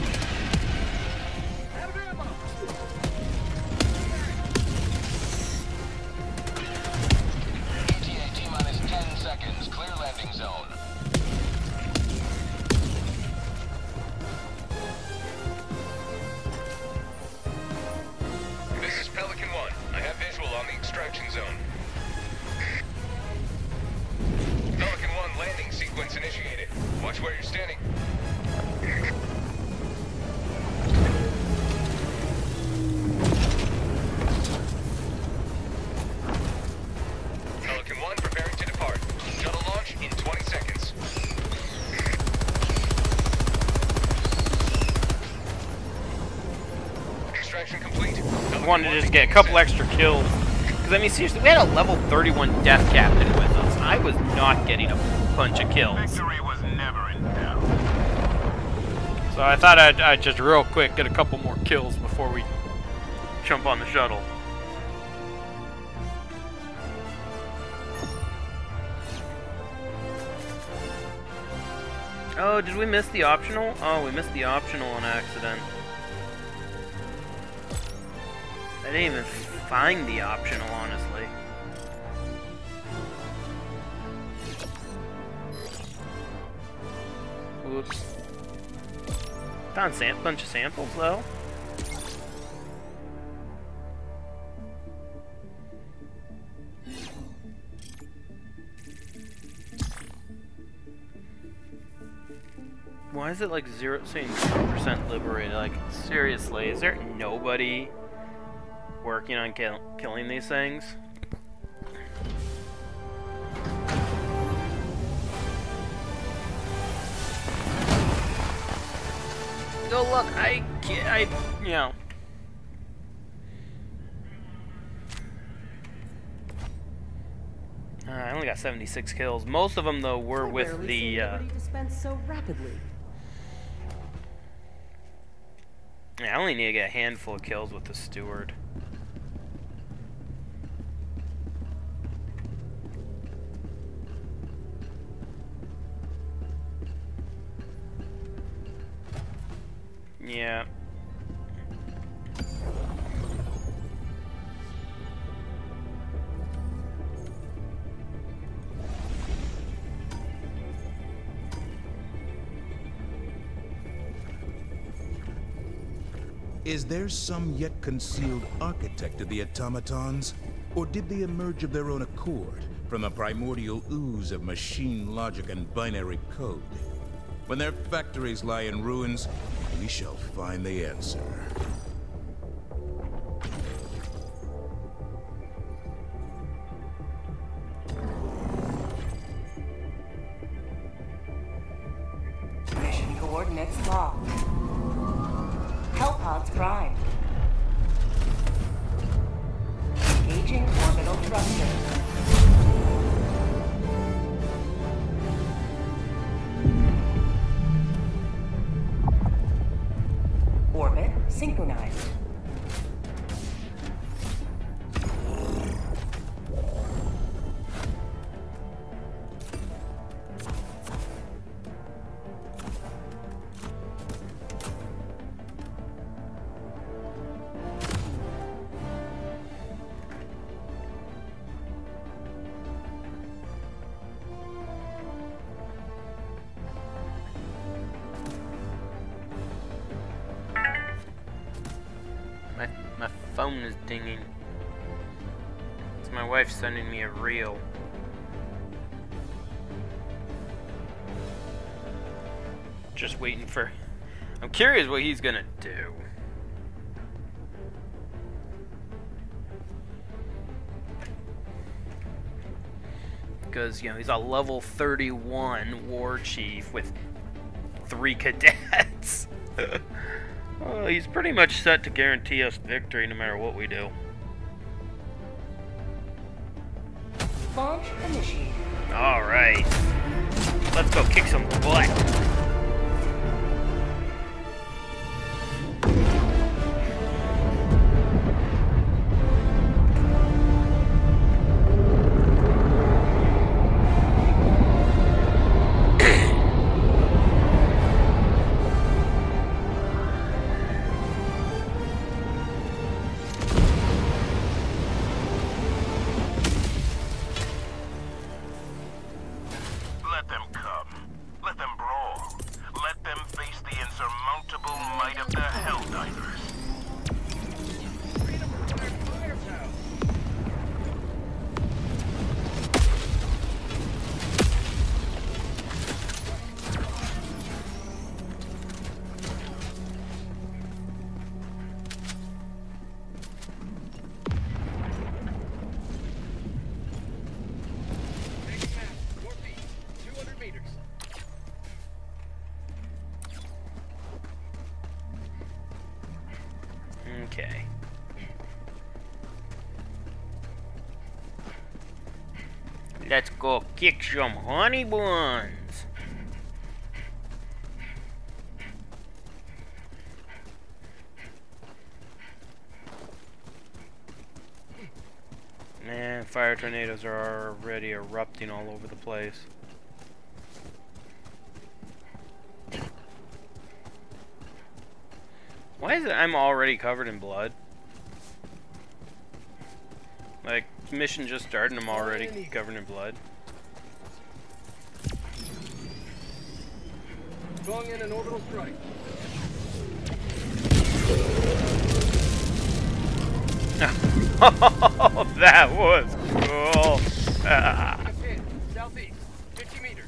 E T A T-minus ten seconds. Clear landing zone. This is Pelican one. I have visual on the extraction zone. Pelican one, landing sequence initiated. Watch where you're standing. Pelican one, preparing to depart. Shuttle launch in twenty seconds. Extraction complete. I wanted to just get a couple extra kills. Because, I mean, seriously, we had a level thirty-one death captain with us. I was not getting a bunch of kills. Victory was never in doubt. So I thought I'd, I'd just real quick get a couple more kills before we jump on the shuttle. Oh, did we miss the optional? Oh, we missed the optional on accident. I didn't even find the optional, honestly. Whoops. Found a bunch of samples, though. Why is it like zero, saying zero percent liberated? Like, seriously, is there nobody working on kill, killing these things? Oh look, I can't, I, you know. Uh, I only got seventy-six kills. Most of them, though, were with the, uh... dispense so rapidly. Yeah, I only need to get a handful of kills with the steward. Yeah. Is there some yet concealed architect of the automatons? Or did they emerge of their own accord from a primordial ooze of machine logic and binary code? When their factories lie in ruins, we shall find the answer. Mission coordinates locked. Hellpods primed. Engaging orbital thrusters. organized. My, my phone is dinging. It's my wife sending me a reel. Just waiting for... I'm curious what he's gonna do. Because, you know, he's a level thirty-one war chief with three cadets. Well, he's pretty much set to guarantee us victory no matter what we do. Launch initiated. Alright. Let's go kick some butt. Let them come. Let them brawl. Let them face the insurmountable might of the HellDivers. Okay. Let's go kick some honey buns. Man, fire tornadoes are already erupting all over the place. Why is it I'm already covered in blood? Like, mission just started and I'm already covered in blood. Going in an orbital strike. Oh, that was cool. Ah. Southeast, fifty meters.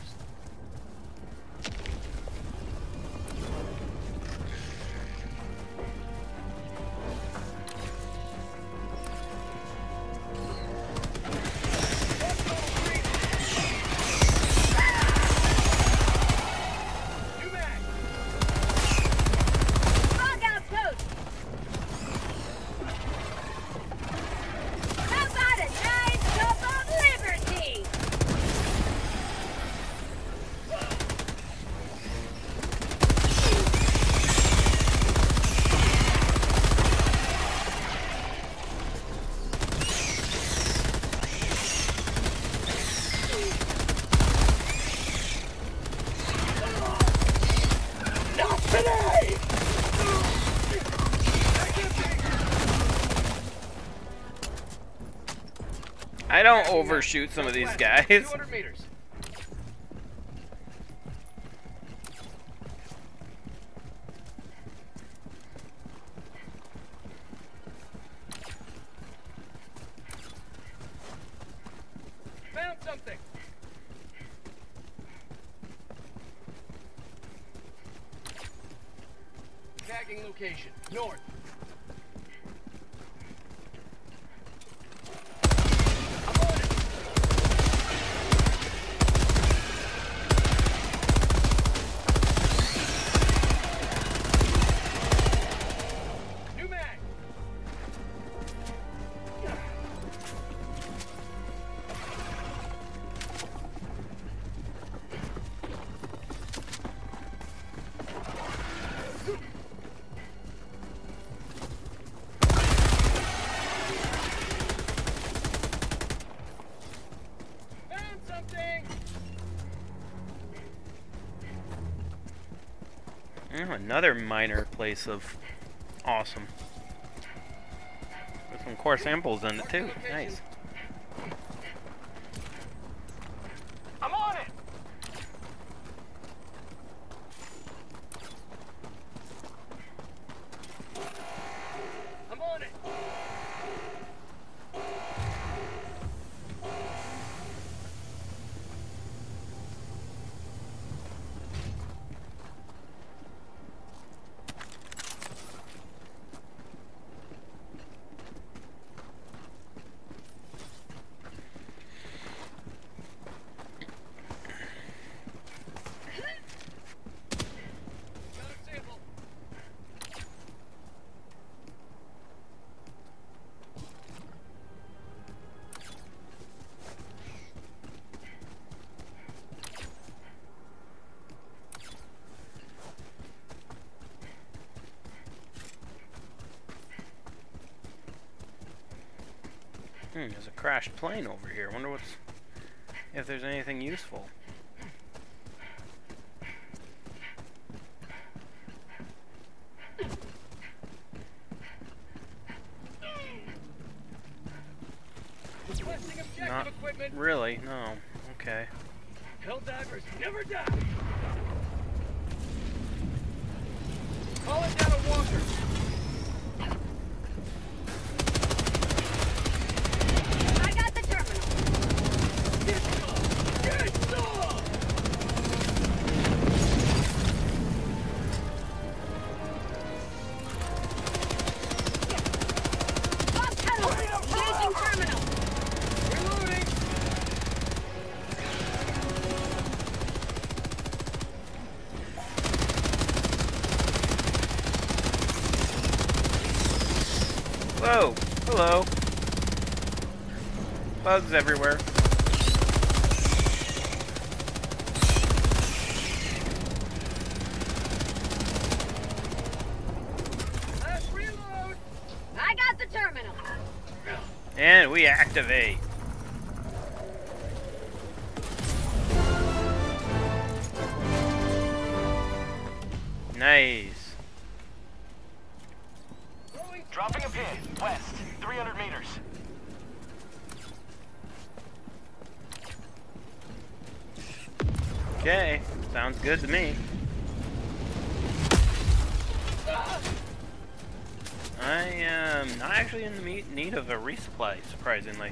Bug outpost! How about a nice cup of liberty? I don't overshoot some of these guys. two hundred meters. Found something. Tagging location. North. I'm on it. New mag. Oh, another minor place of awesome. With some core samples in it too. Nice. I'm on it! I'm on it! Hmm, there's a crashed plane over here. Wonder what's if there's anything useful. Not really, no. Okay. HellDivers never die! Call it down a walker! I got the terminal. Get some! Get some! Lost tunnel. Engaging terminal. Reloading! Whoa! Hello. Bugs everywhere. Last reload! I got the terminal. And we activate. Nice. Dropping a pin, west, three hundred meters. Okay, sounds good to me. I am not actually in the me- need of a resupply, surprisingly.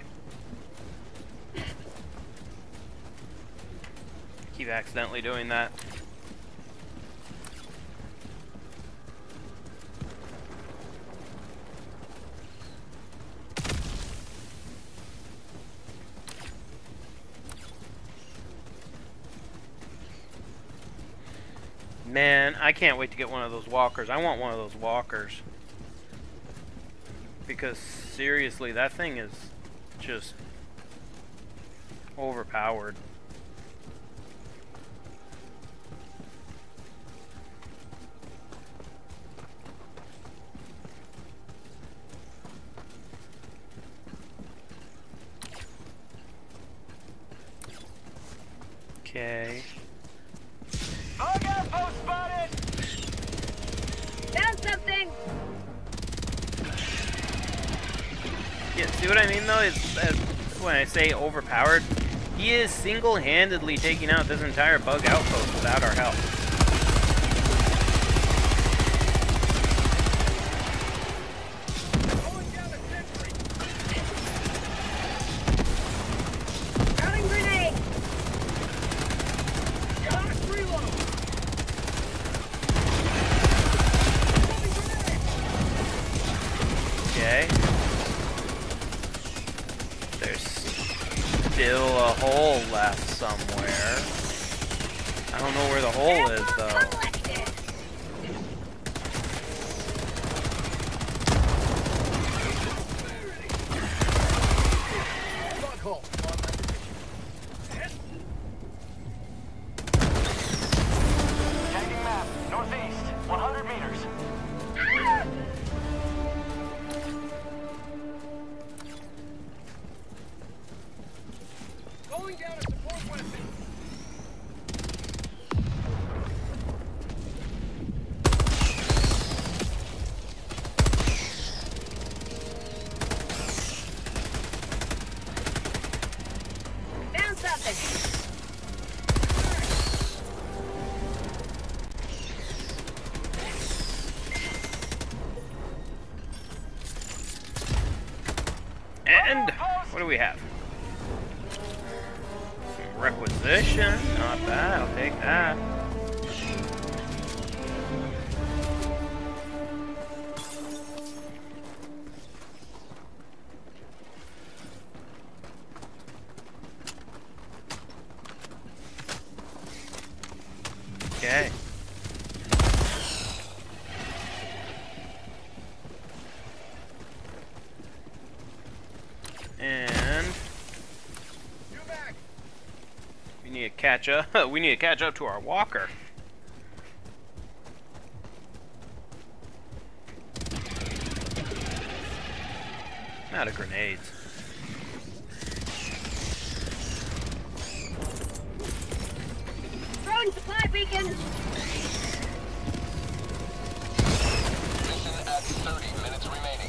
Keep accidentally doing that. Man, I can't wait to get one of those walkers. I want one of those walkers. Because seriously, that thing is just overpowered. Okay. Bug outpost spotted! Found something. Yeah, see what I mean though? It's, uh, when I say overpowered, he is single-handedly taking out this entire bug outpost without our help. Going down a sentry! Throwing grenade. Last reload! Okay. There's still a hole left somewhere. I don't know where the hole is though. Collected. Bug hole! Tagging map, northeast, one hundred meters. Ah! Going down a support weapon. Requesting. And what do we have? Some requisition. Not bad. I'll take that. Okay. And we need to catch up. We need to catch up to our walker. Out of grenades. Throwing supply beacon. Mission at thirty minutes remaining.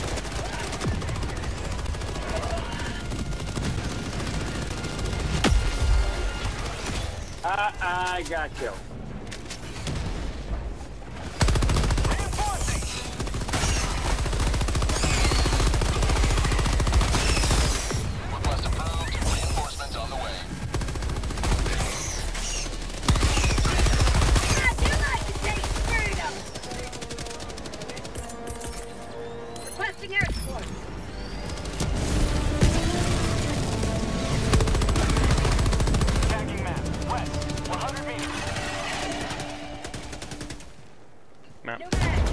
Uh, I got killed. Request approved. Reinforcements on the way. I do like to take freedom. Requesting air support. Tagging map. West. one hundred meters. Mount. New mag.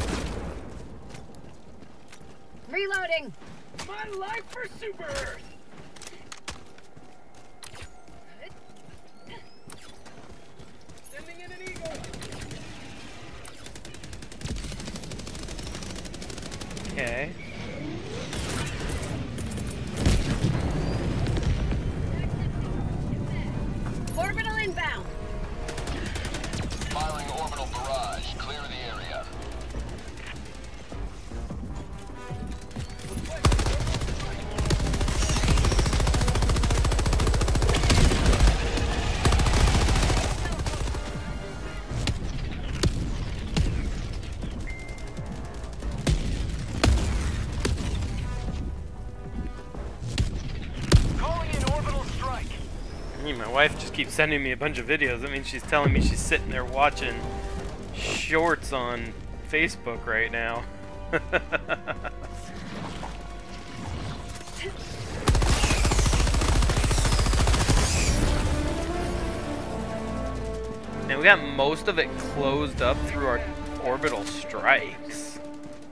Reloading. My life for Super Earth. Sending in an eagle. Okay. Orbital inbound. Firing orbital barrage. Clear the area. Calling in orbital strike. I mean, my wife just keeps sending me a bunch of videos. That means she's telling me she's sitting there watching shorts on Facebook right now. And we got most of it closed up through our orbital strikes.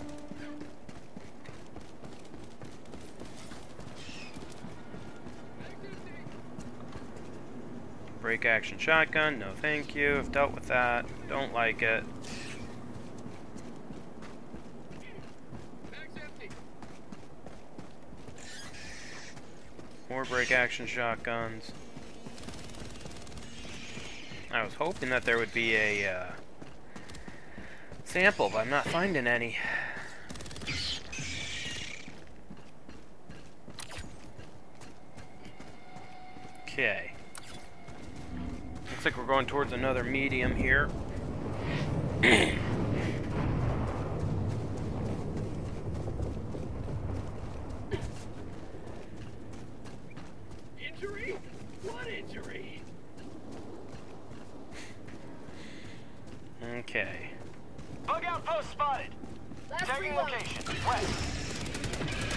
Break action shotgun, no thank you. I've dealt with that. Don't like it. More break action shotguns. I was hoping that there would be a uh, sample, but I'm not finding any. Okay. Looks like we're going towards another medium here. Injury? What injury? Okay. Bug outpost spotted. Last Tagging reload. location. West.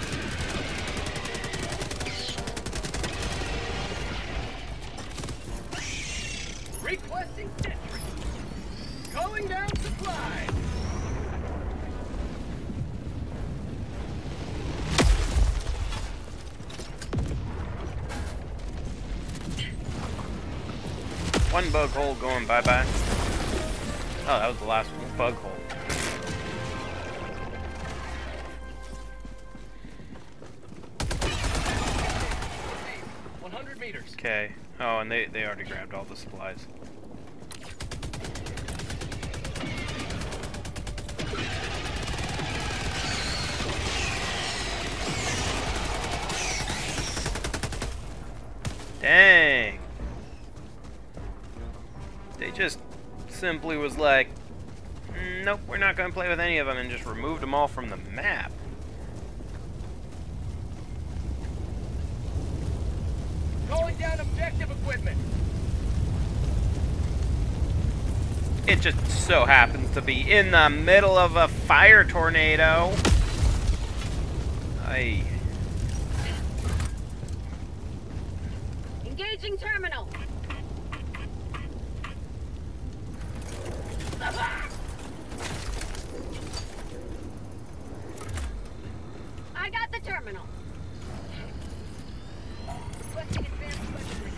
Requesting sentry. Calling down supply. One bug hole going bye-bye. Oh, that was the last one. Bug hole. one hundred meters. Okay. Oh, and they, they already grabbed all the supplies. Dang. They just simply was like, nope, we're not going to play with any of them, and just removed them all from the map. Calling down objective equipment. It just so happens to be in the middle of a fire tornado. Aye. Engaging terminal. I got the terminal. Requesting advanced weaponry.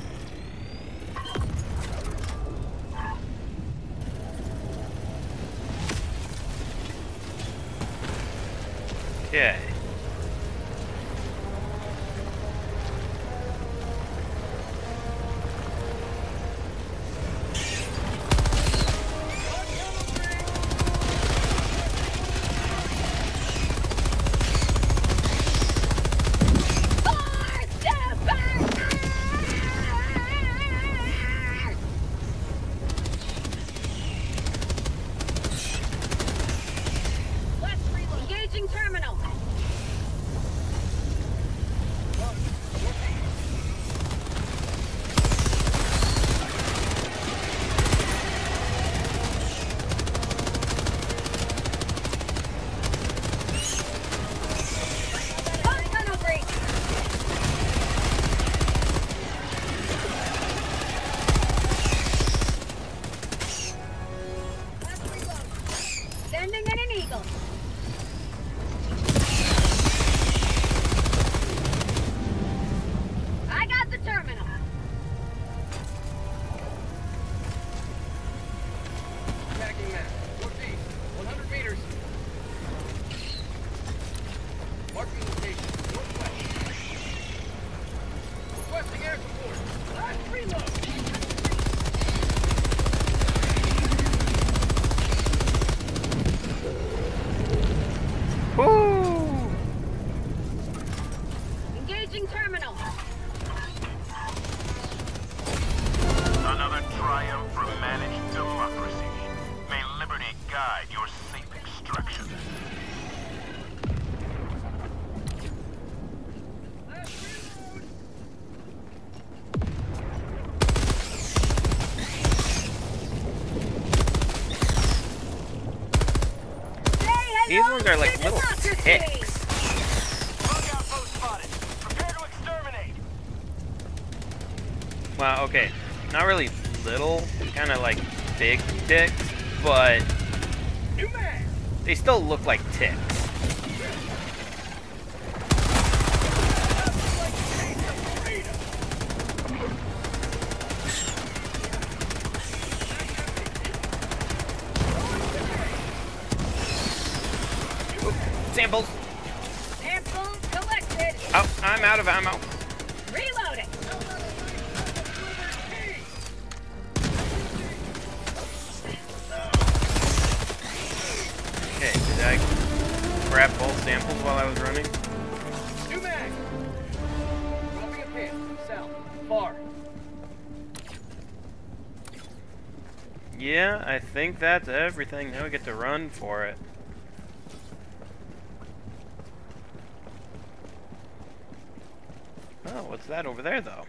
Okay. Engaging terminal. Tunnel breach. Sending in an eagle. I got the terminal. Attacking map. Northeast. one hundred meters. Marking location. Northwest. Requesting air support. Last reload. Woo! Engaging terminal. Another triumph for managed democracy. May liberty guide your safe extraction. These ones are like little ticks. Bug outpost spotted. Prepare to exterminate. Wow, okay. Not really little, kind of like big ticks, but New man. they still look like ticks. Samples. Samples collected. Oh, I'm out of ammo. Reloading. Okay, did I grab both samples while I was running? New mag. Dropping a pin. South. Far. Yeah, I think that's everything. Now we get to run for it. Oh, what's that over there, though?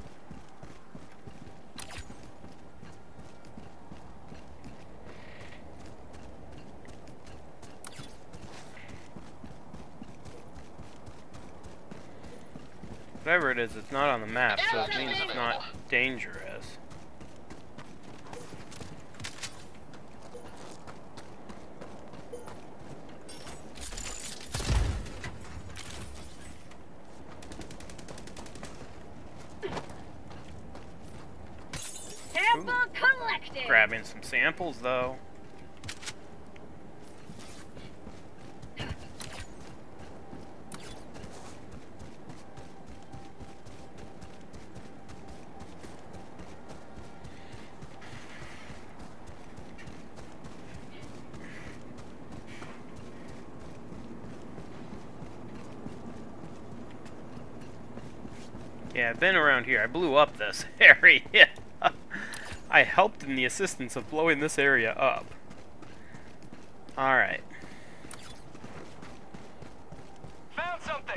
Whatever it is, it's not on the map, so it means it's not dangerous. Sample collected. Grabbing some samples, though. Yeah, I've been around here. I blew up this area. I helped in the assistance of blowing this area up. Alright. Found something.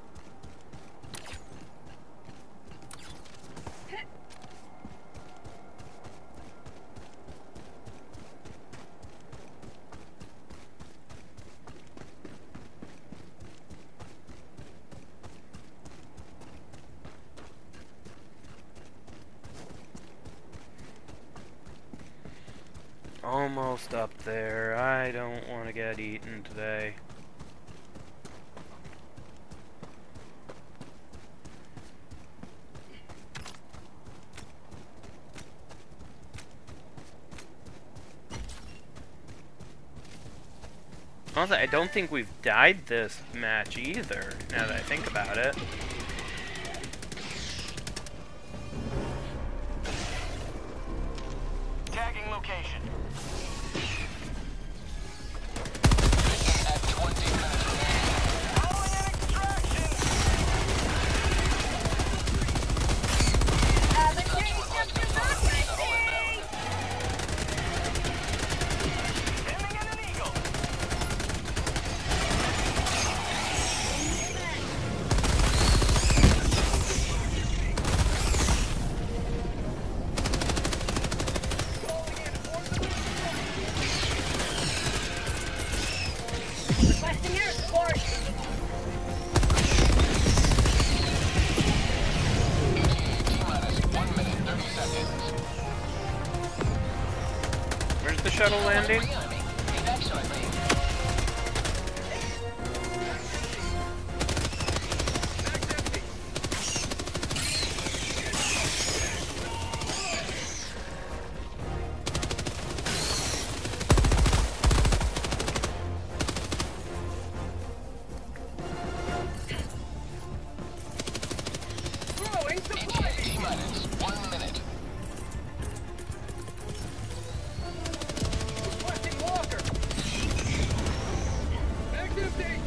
Almost up there. I don't want to get eaten today. Honestly, I don't think we've died this match either, now that I think about it. Tagging location. At twenty minutes remaining. Following an extraction. Uh, the train just took off, I see. Sending in an eagle. Requesting air support. T-minus one minute, thirty seconds. Where's the shuttle landing? Re-enemy. Evac shortly. Throwing supply. T-minus one minute. Requesting walker. Back empty.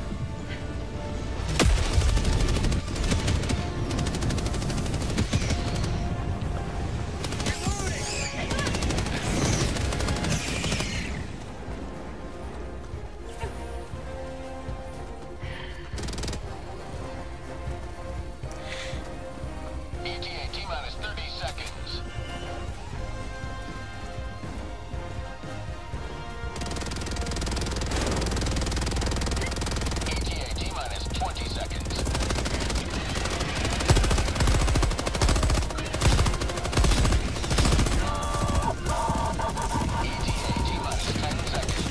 E T A T-minus thirty seconds. E T A T-minus twenty seconds. E T A T-minus ten seconds.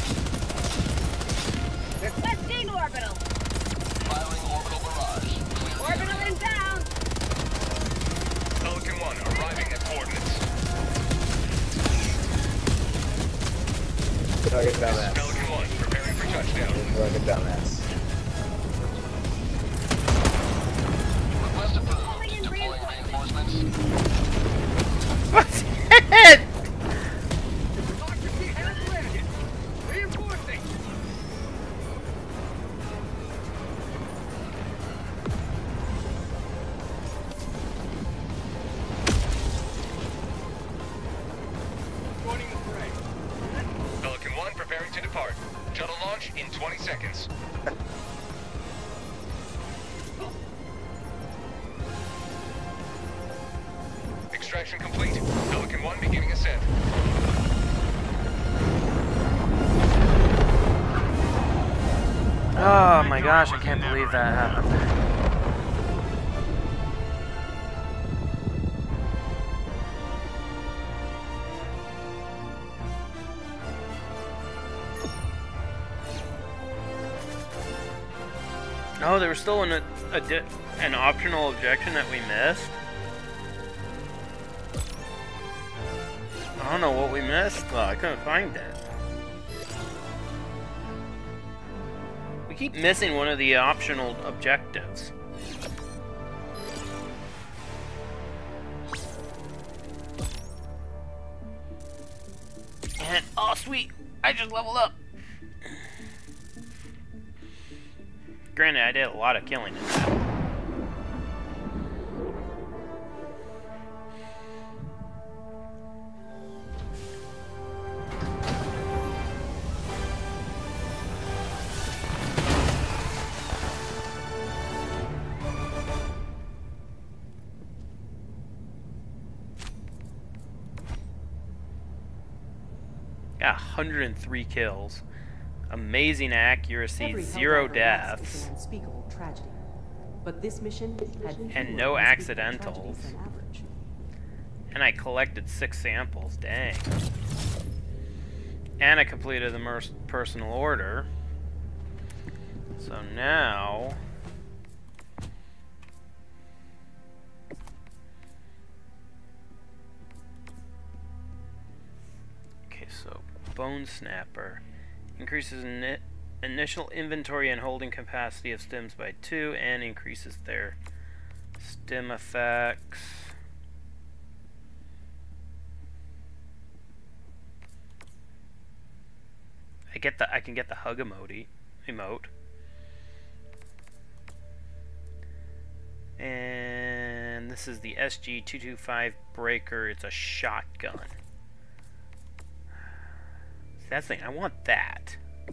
Requesting orbital. Firing orbital barrage. Clear. Orbital inbound. Pelican one arriving at coordinates. Like a dumbass. Pelican one preparing for touchdown. Like a dumbass. Request approved. Calling in Deploying reinforcements. What's it? Democracy has landed. Reinforcing. Joining the fray. Pelican one preparing to depart. Shuttle launch in twenty seconds. Extraction complete. Pelican one beginning ascent. Oh my gosh, I can't believe that happened. Oh, there was still an, a, di an optional objection that we missed? I don't know what we missed, though. I couldn't find it. We keep missing one of the optional objectives. And, oh sweet, I just leveled up. Granted, I did a lot of killing in that. Got one hundred three kills. Amazing accuracy, Every zero Helldiver deaths. loss is an unspeakable tragedy. But this mission had And fewer no unspeakable accidentals. tragedies than average. And I collected six samples, dang. And I completed the mer personal order. So now... Okay, so Bone Snapper increases ini initial inventory and holding capacity of stims by two and increases their stim effects. I get the I can get the hug emoji emote. And this is the S G two twenty-five breaker. It's a shotgun. That's the thing. I want that.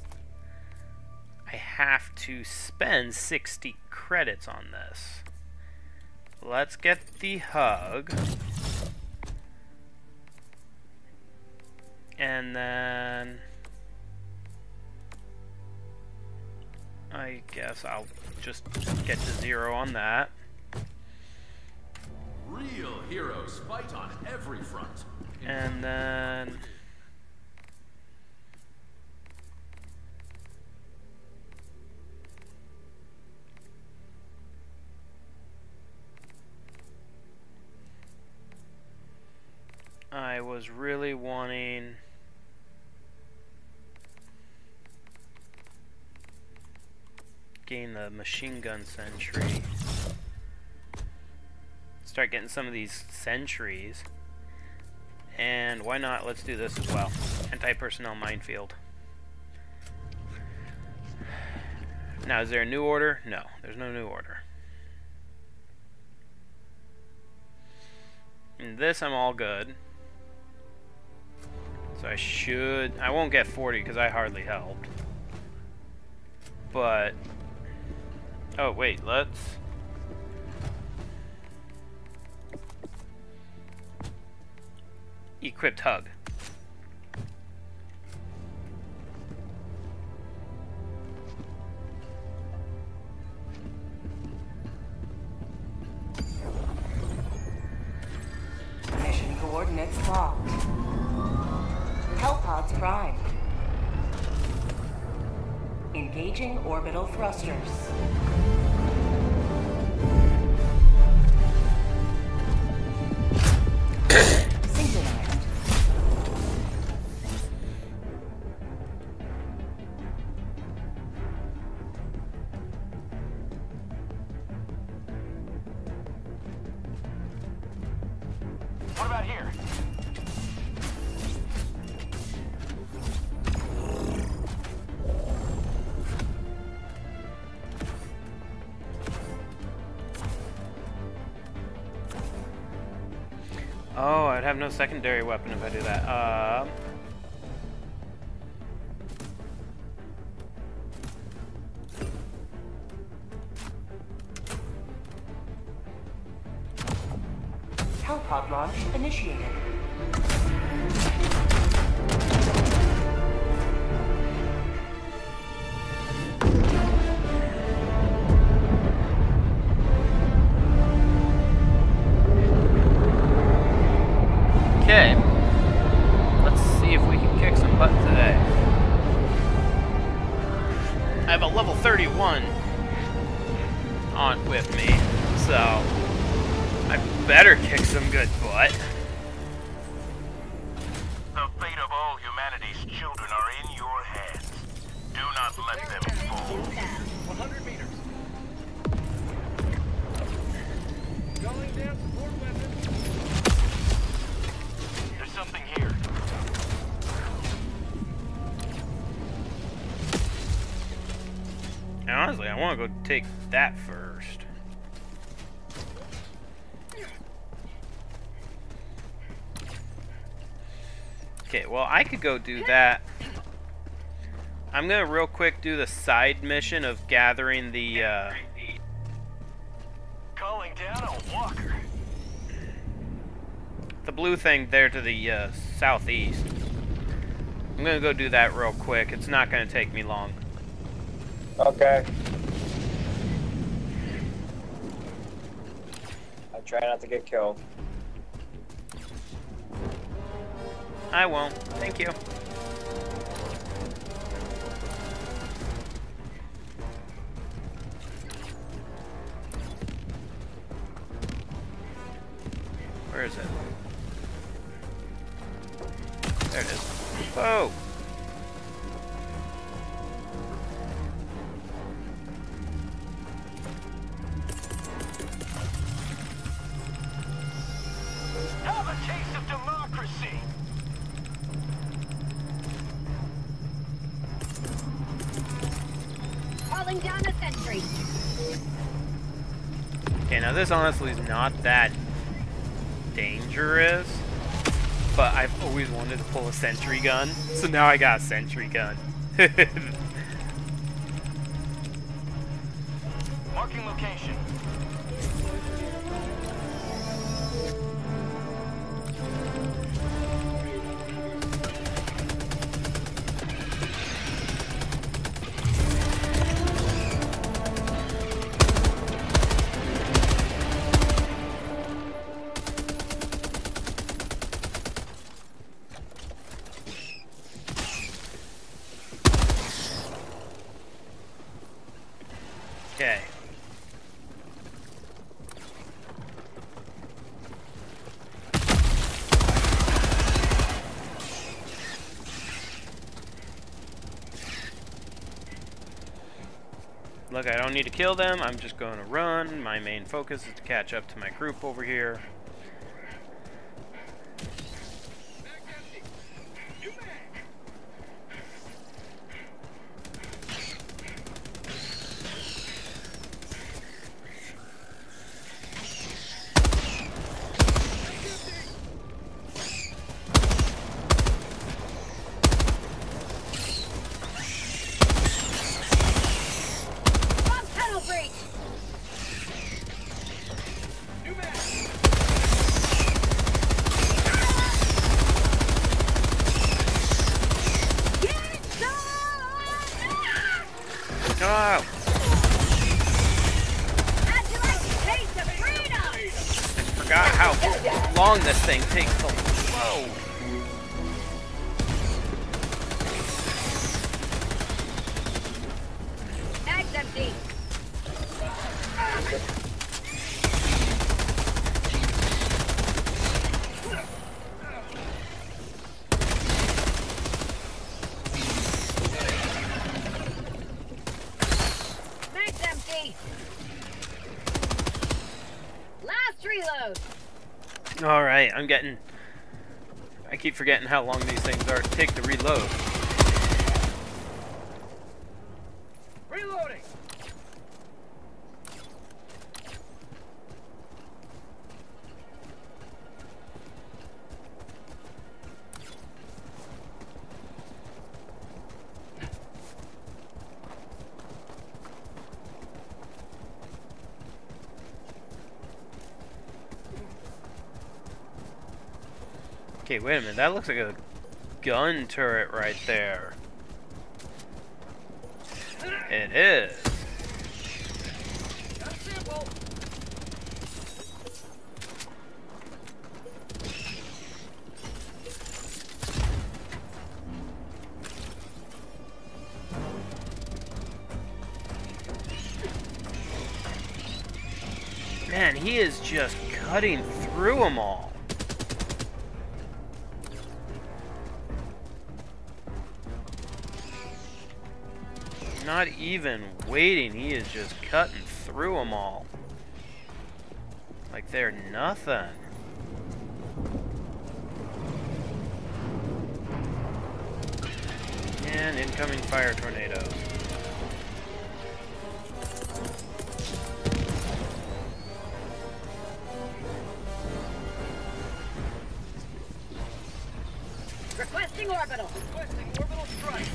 I have to spend sixty credits on this. Let's get the hug. And then I guess I'll just get to zero on that. Real heroes fight on every front. And then I was really wanting gain the machine gun sentry. Start getting some of these sentries. And why not? Let's do this as well. Anti-personnel minefield. Now, is there a new order? No, there's no new order. In this, I'm all good. So I should... I won't get forty because I hardly helped. But... Oh, wait, let's... Equipped hug. Mission coordinates locked. Hellpods primed. Engaging orbital thrusters. Synchronized. What about here? Oh, I'd have no secondary weapon if I do that. Uh... Hellpod launch initiated. Okay. Let's see if we can kick some butt today. I have a level thirty-one on with me, so I better kick some good butt. The fate of all humanity's children are in your hands. Do not let them fall. one hundred meters. Going down support weapon. There's something here. And honestly, I want to go take that first. Okay, well, I could go do that. I'm gonna real quick do the side mission of gathering the, uh... Calling down a walker. the blue thing there to the, uh, southeast. I'm gonna go do that real quick. It's not gonna take me long. Okay. I try not to get killed. I won't. Thank you. Where is it? There it is. Whoa! Have a taste of democracy. Calling down a sentry. Okay, now this honestly is not that dangerous, but I've always wanted to pull a sentry gun, so now I got a sentry gun. Marking location. Okay. Look, I don't need to kill them. I'm just going to run. My main focus is to catch up to my group over here. Oh. I forgot how long this thing takes to load. Mag's empty. Mag's empty. Last reload. All right, I'm getting. I keep forgetting how long these things are to take to reload. Reloading. Okay, wait a minute. That looks like a gun turret right there. It is. Got a sample. Man, he is just cutting through them all. Not even waiting, he is just cutting through them all. Like they're nothing. And incoming fire tornadoes. Requesting orbital. Requesting orbital strike.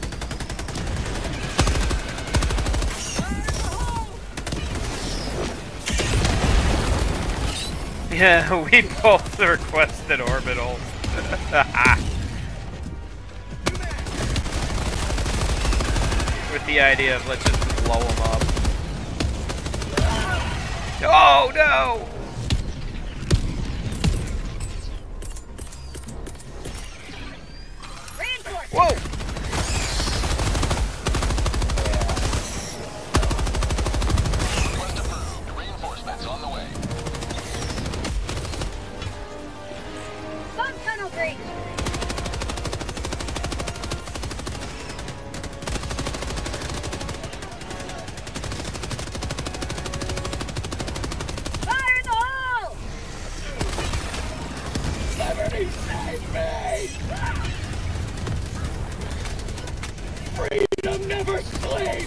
Yeah, we both requested orbitals. with the idea of let's just blow them up. Oh no! Whoa! Request approved. Reinforcements on the way. Bug tunnel breach. Fire in the hole! Liberty save me! Freedom never sleeps!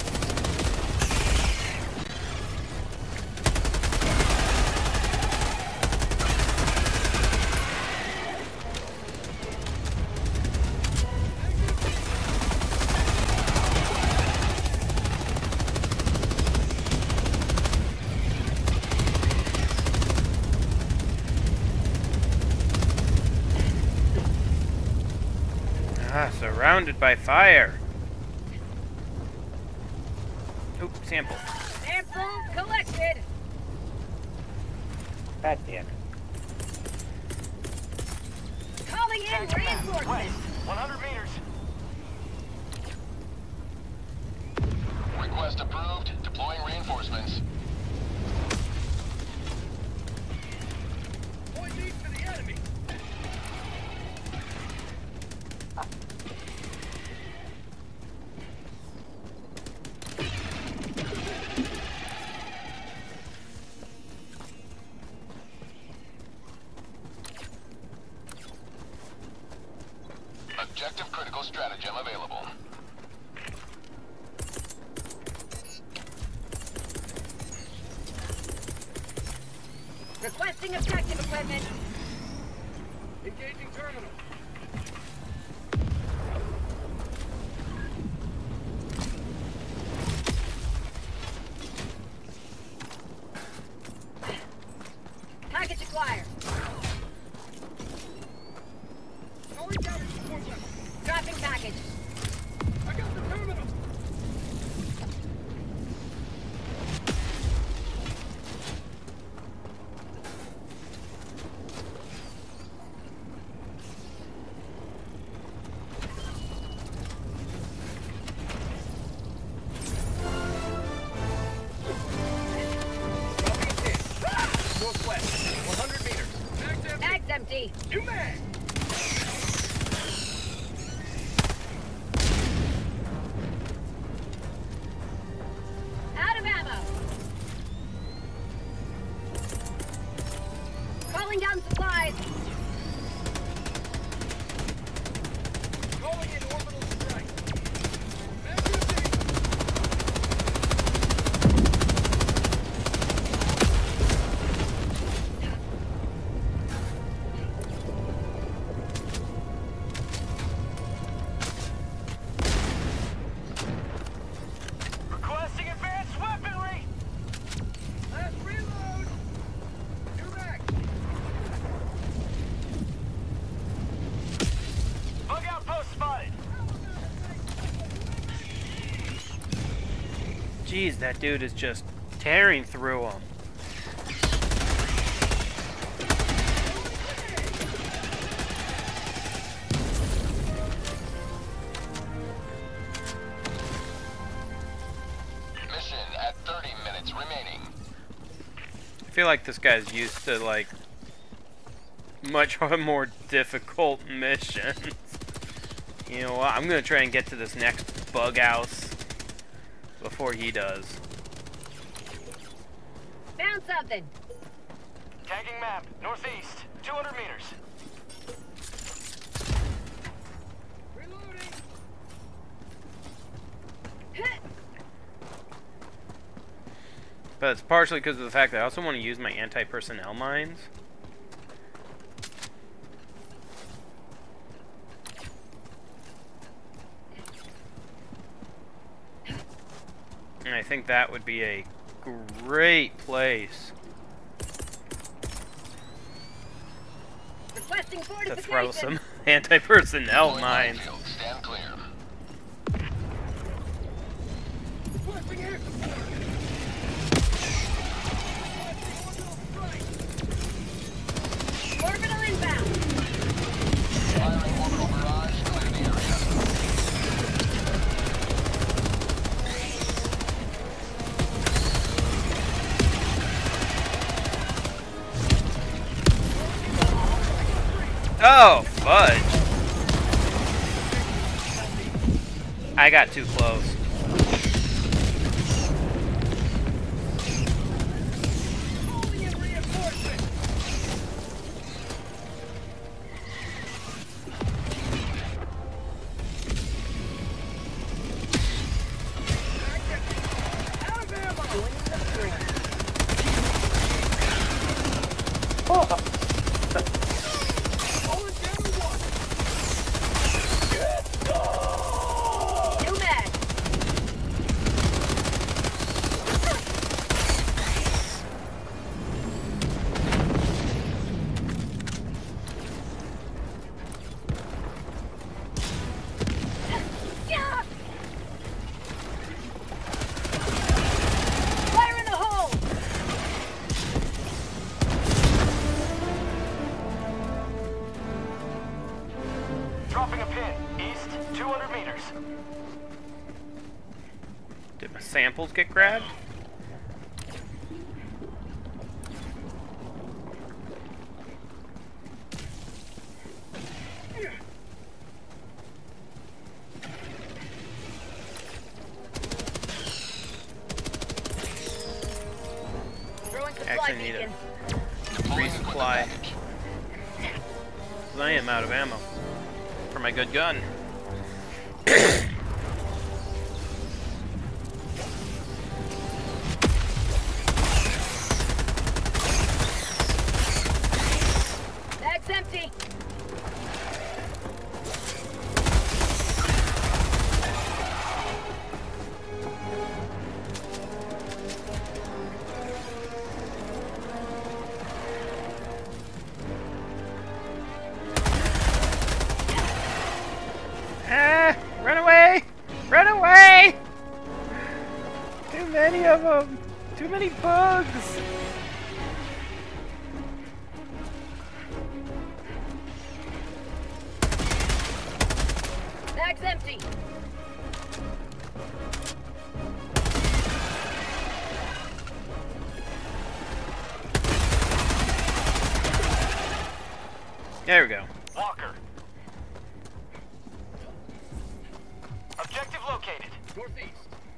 Ah, surrounded by fire. Oop, sample. Sample collected. God damn it. Calling in reinforcements. one hundred meters. Request approved. Deploying reinforcements. Point east to the enemy. Objective critical stratagem available. Requesting objective equipment. Engaging terminal. Package acquired. Going down to support level. Dropping package. I got the terminal. Northwest, one hundred meters. Mag's empty. Bag's empty. New mag. Out of ammo. Calling down supplies. Calling in orbital strike. Mag's empty. Requesting advanced weaponry. Last reload. New mag. Bug outpost spotted. Jeez, that dude is just tearing through them. Mission at thirty minutes remaining. I feel like this guy's used to, like, much more difficult missions. You know what? I'm gonna try and get to this next bug house before he does. Found something. Tagging map, northeast, two hundred meters. Reloading. But it's partially because of the fact that I also want to use my anti-personnel mines. And I think that would be a great place Requesting to fortification. throw some anti-personnel mines. Stand clear. Oh, fudge. I got too close. Dropping a pin. East, two hundred meters. Did my samples get grabbed? Actually need a resupply. I am out of ammo for my good gun. Bag's empty. Ah! Run away! Run away! Too many of them! Too many bugs! Bag's empty. There we go. Walker. Objective located. Northeast.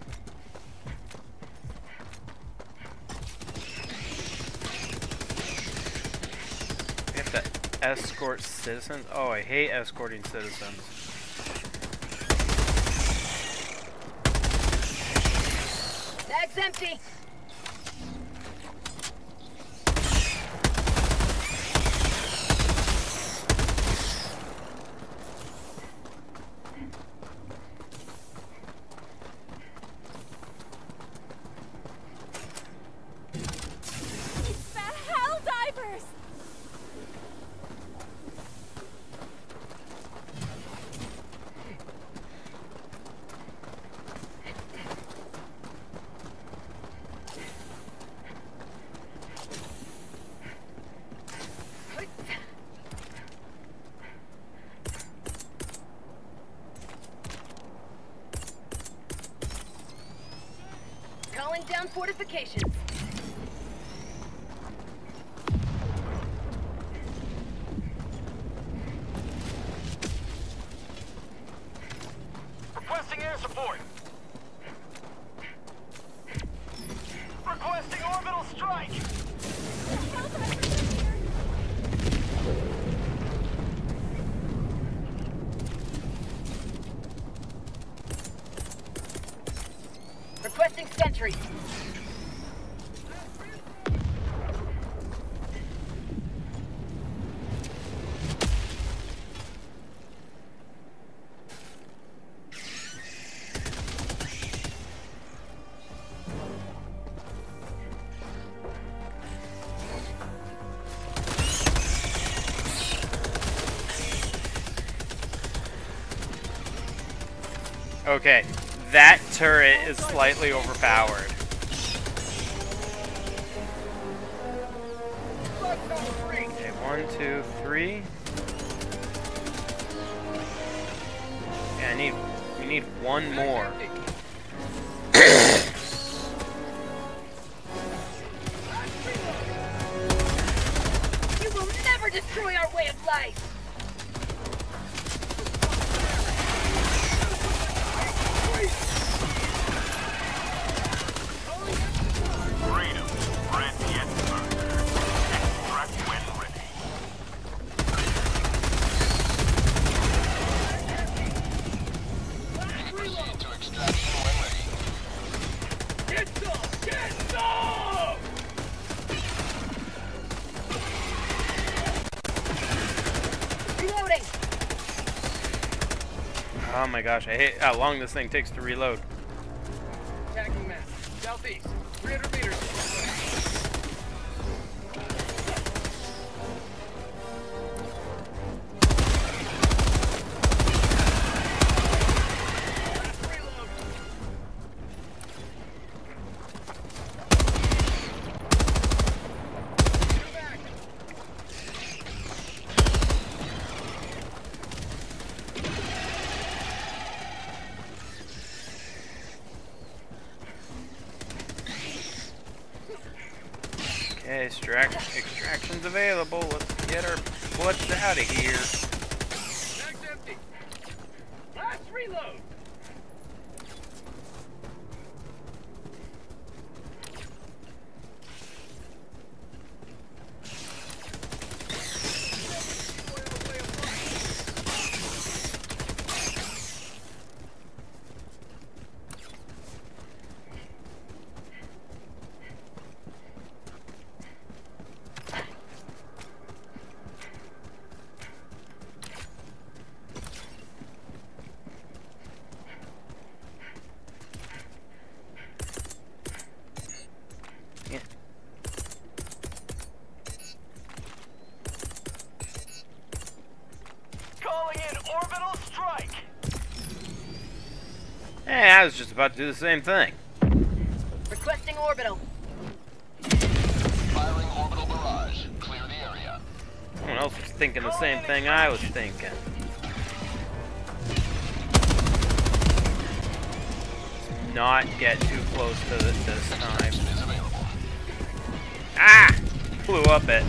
We have to escort citizens? Oh, I hate escorting citizens. Bag's empty. It's the HellDivers. Calling down fortifications. Requesting air support. Requesting orbital strike. Requesting sentry. Okay, that turret is slightly overpowered. Okay, one, two, three. Yeah, I need, we need one more. You will never destroy our way of life. Oh my gosh, I hate how long this thing takes to reload. Attacking map. Southeast. three hundred meters. Okay, extract extraction's available. Let's get our butts out of here. Bag's empty. Last reload. Hey, I was just about to do the same thing. Requesting orbital. Firing orbital barrage. Clear the area. Someone else was thinking the same thing I was thinking. Not get too close to this this time. Ah! Blew up it.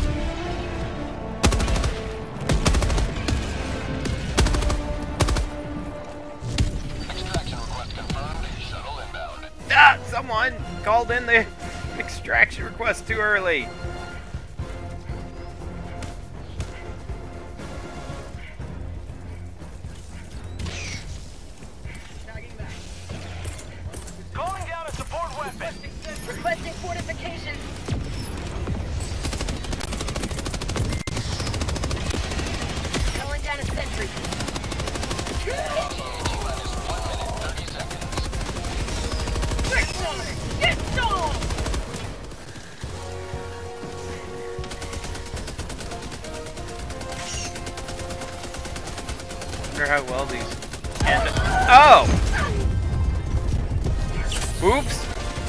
Ah! Someone called in the extraction request too early. Calling down a support weapon. Requesting fortifications. Calling down a sentry. Get stalled! I wonder how well these end. Oh! Oops!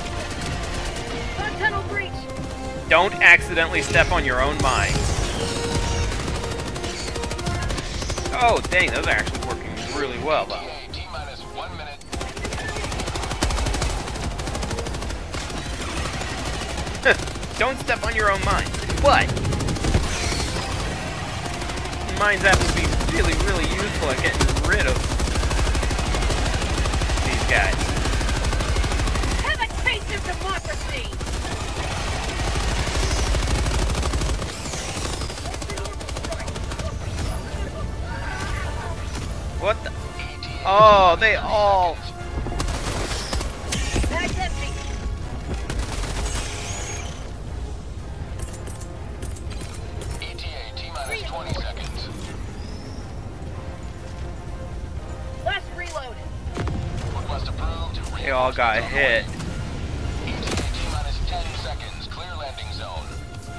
Bug tunnel breach. Don't accidentally step on your own mine. Oh, dang, those are actually working really well, though. T-minus one minute. Don't step on your own mine. What? Mines have to be really, really useful at getting rid of these guys. Have a taste of democracy. What the? Oh, they all... Bag's empty. E T A T-minus twenty seconds. Last reload. Request approved. They all got hit. E T A T-minus ten seconds. Clear landing zone.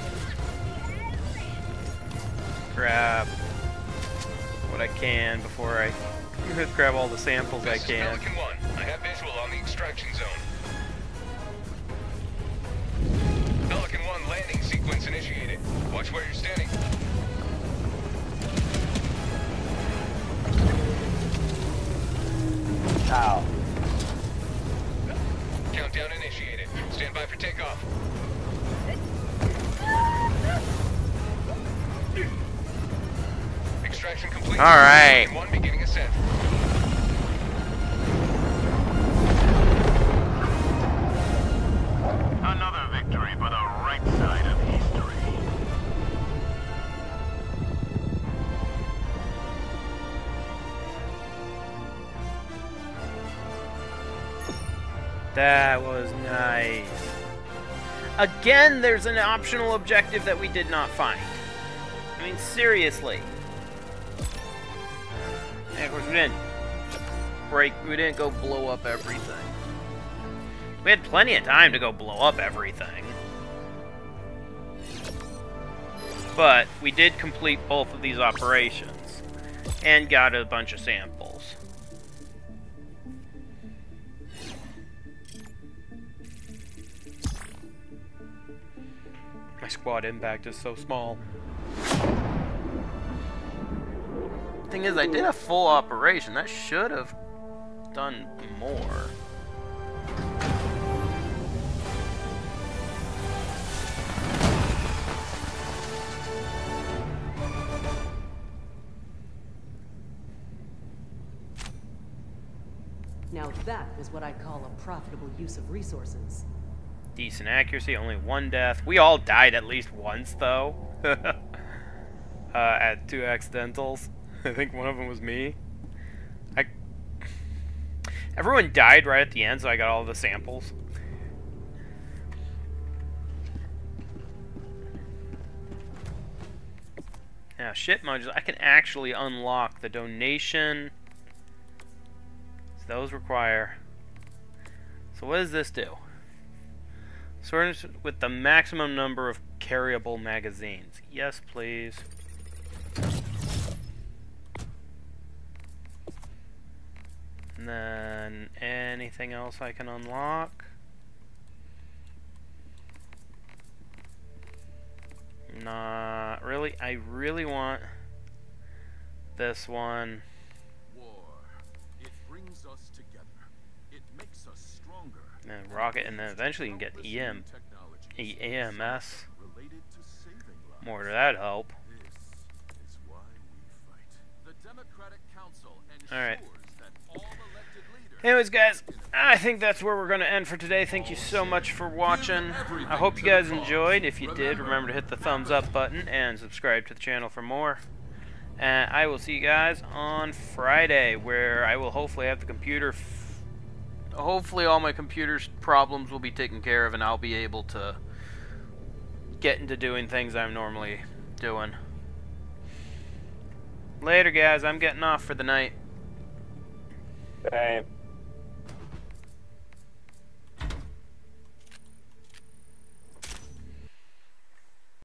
Grab what I can before I grab all the samples I This is can. Pelican one. I have visual on the extraction zone. Pelican one landing sequence initiated. Watch where you're standing. Ow. Countdown initiated. Stand by for takeoff. Extraction complete. All right. Pelican one beginning ascent. Another victory for the right side of history. That was nice. Again, there's an optional objective that we did not find. I mean, seriously. And of course, we didn't break, we didn't go blow up everything. We had plenty of time to go blow up everything. But we did complete both of these operations and got a bunch of samples. My squad impact is so small. Thing is, I did a full operation. That should have done more. Now that is what I call a profitable use of resources. Decent accuracy, only one death. We all died at least once, though. uh, at two accidentals. I think one of them was me. I. Everyone died right at the end, so I got all the samples. Now, ship modules. I can actually unlock the donation. Those require. So what does this do? Sort with the maximum number of carryable magazines. Yes, please. And then anything else I can unlock? Not really. I really want this one. Us together. It makes us stronger. And rocket, and then eventually you can get E M, E M S. More to that help. This is why we fight. The Democratic Council ensures All right. that all elected leaders. Anyways, guys, I think that's where we're going to end for today. Thank you so much for watching. I hope you guys enjoyed. If you did, remember to hit the thumbs up button and subscribe to the channel for more. And I will see you guys on Friday, where I will hopefully have the computer... F hopefully all my computer's problems will be taken care of, and I'll be able to get into doing things I'm normally doing. Later, guys. I'm getting off for the night. Same.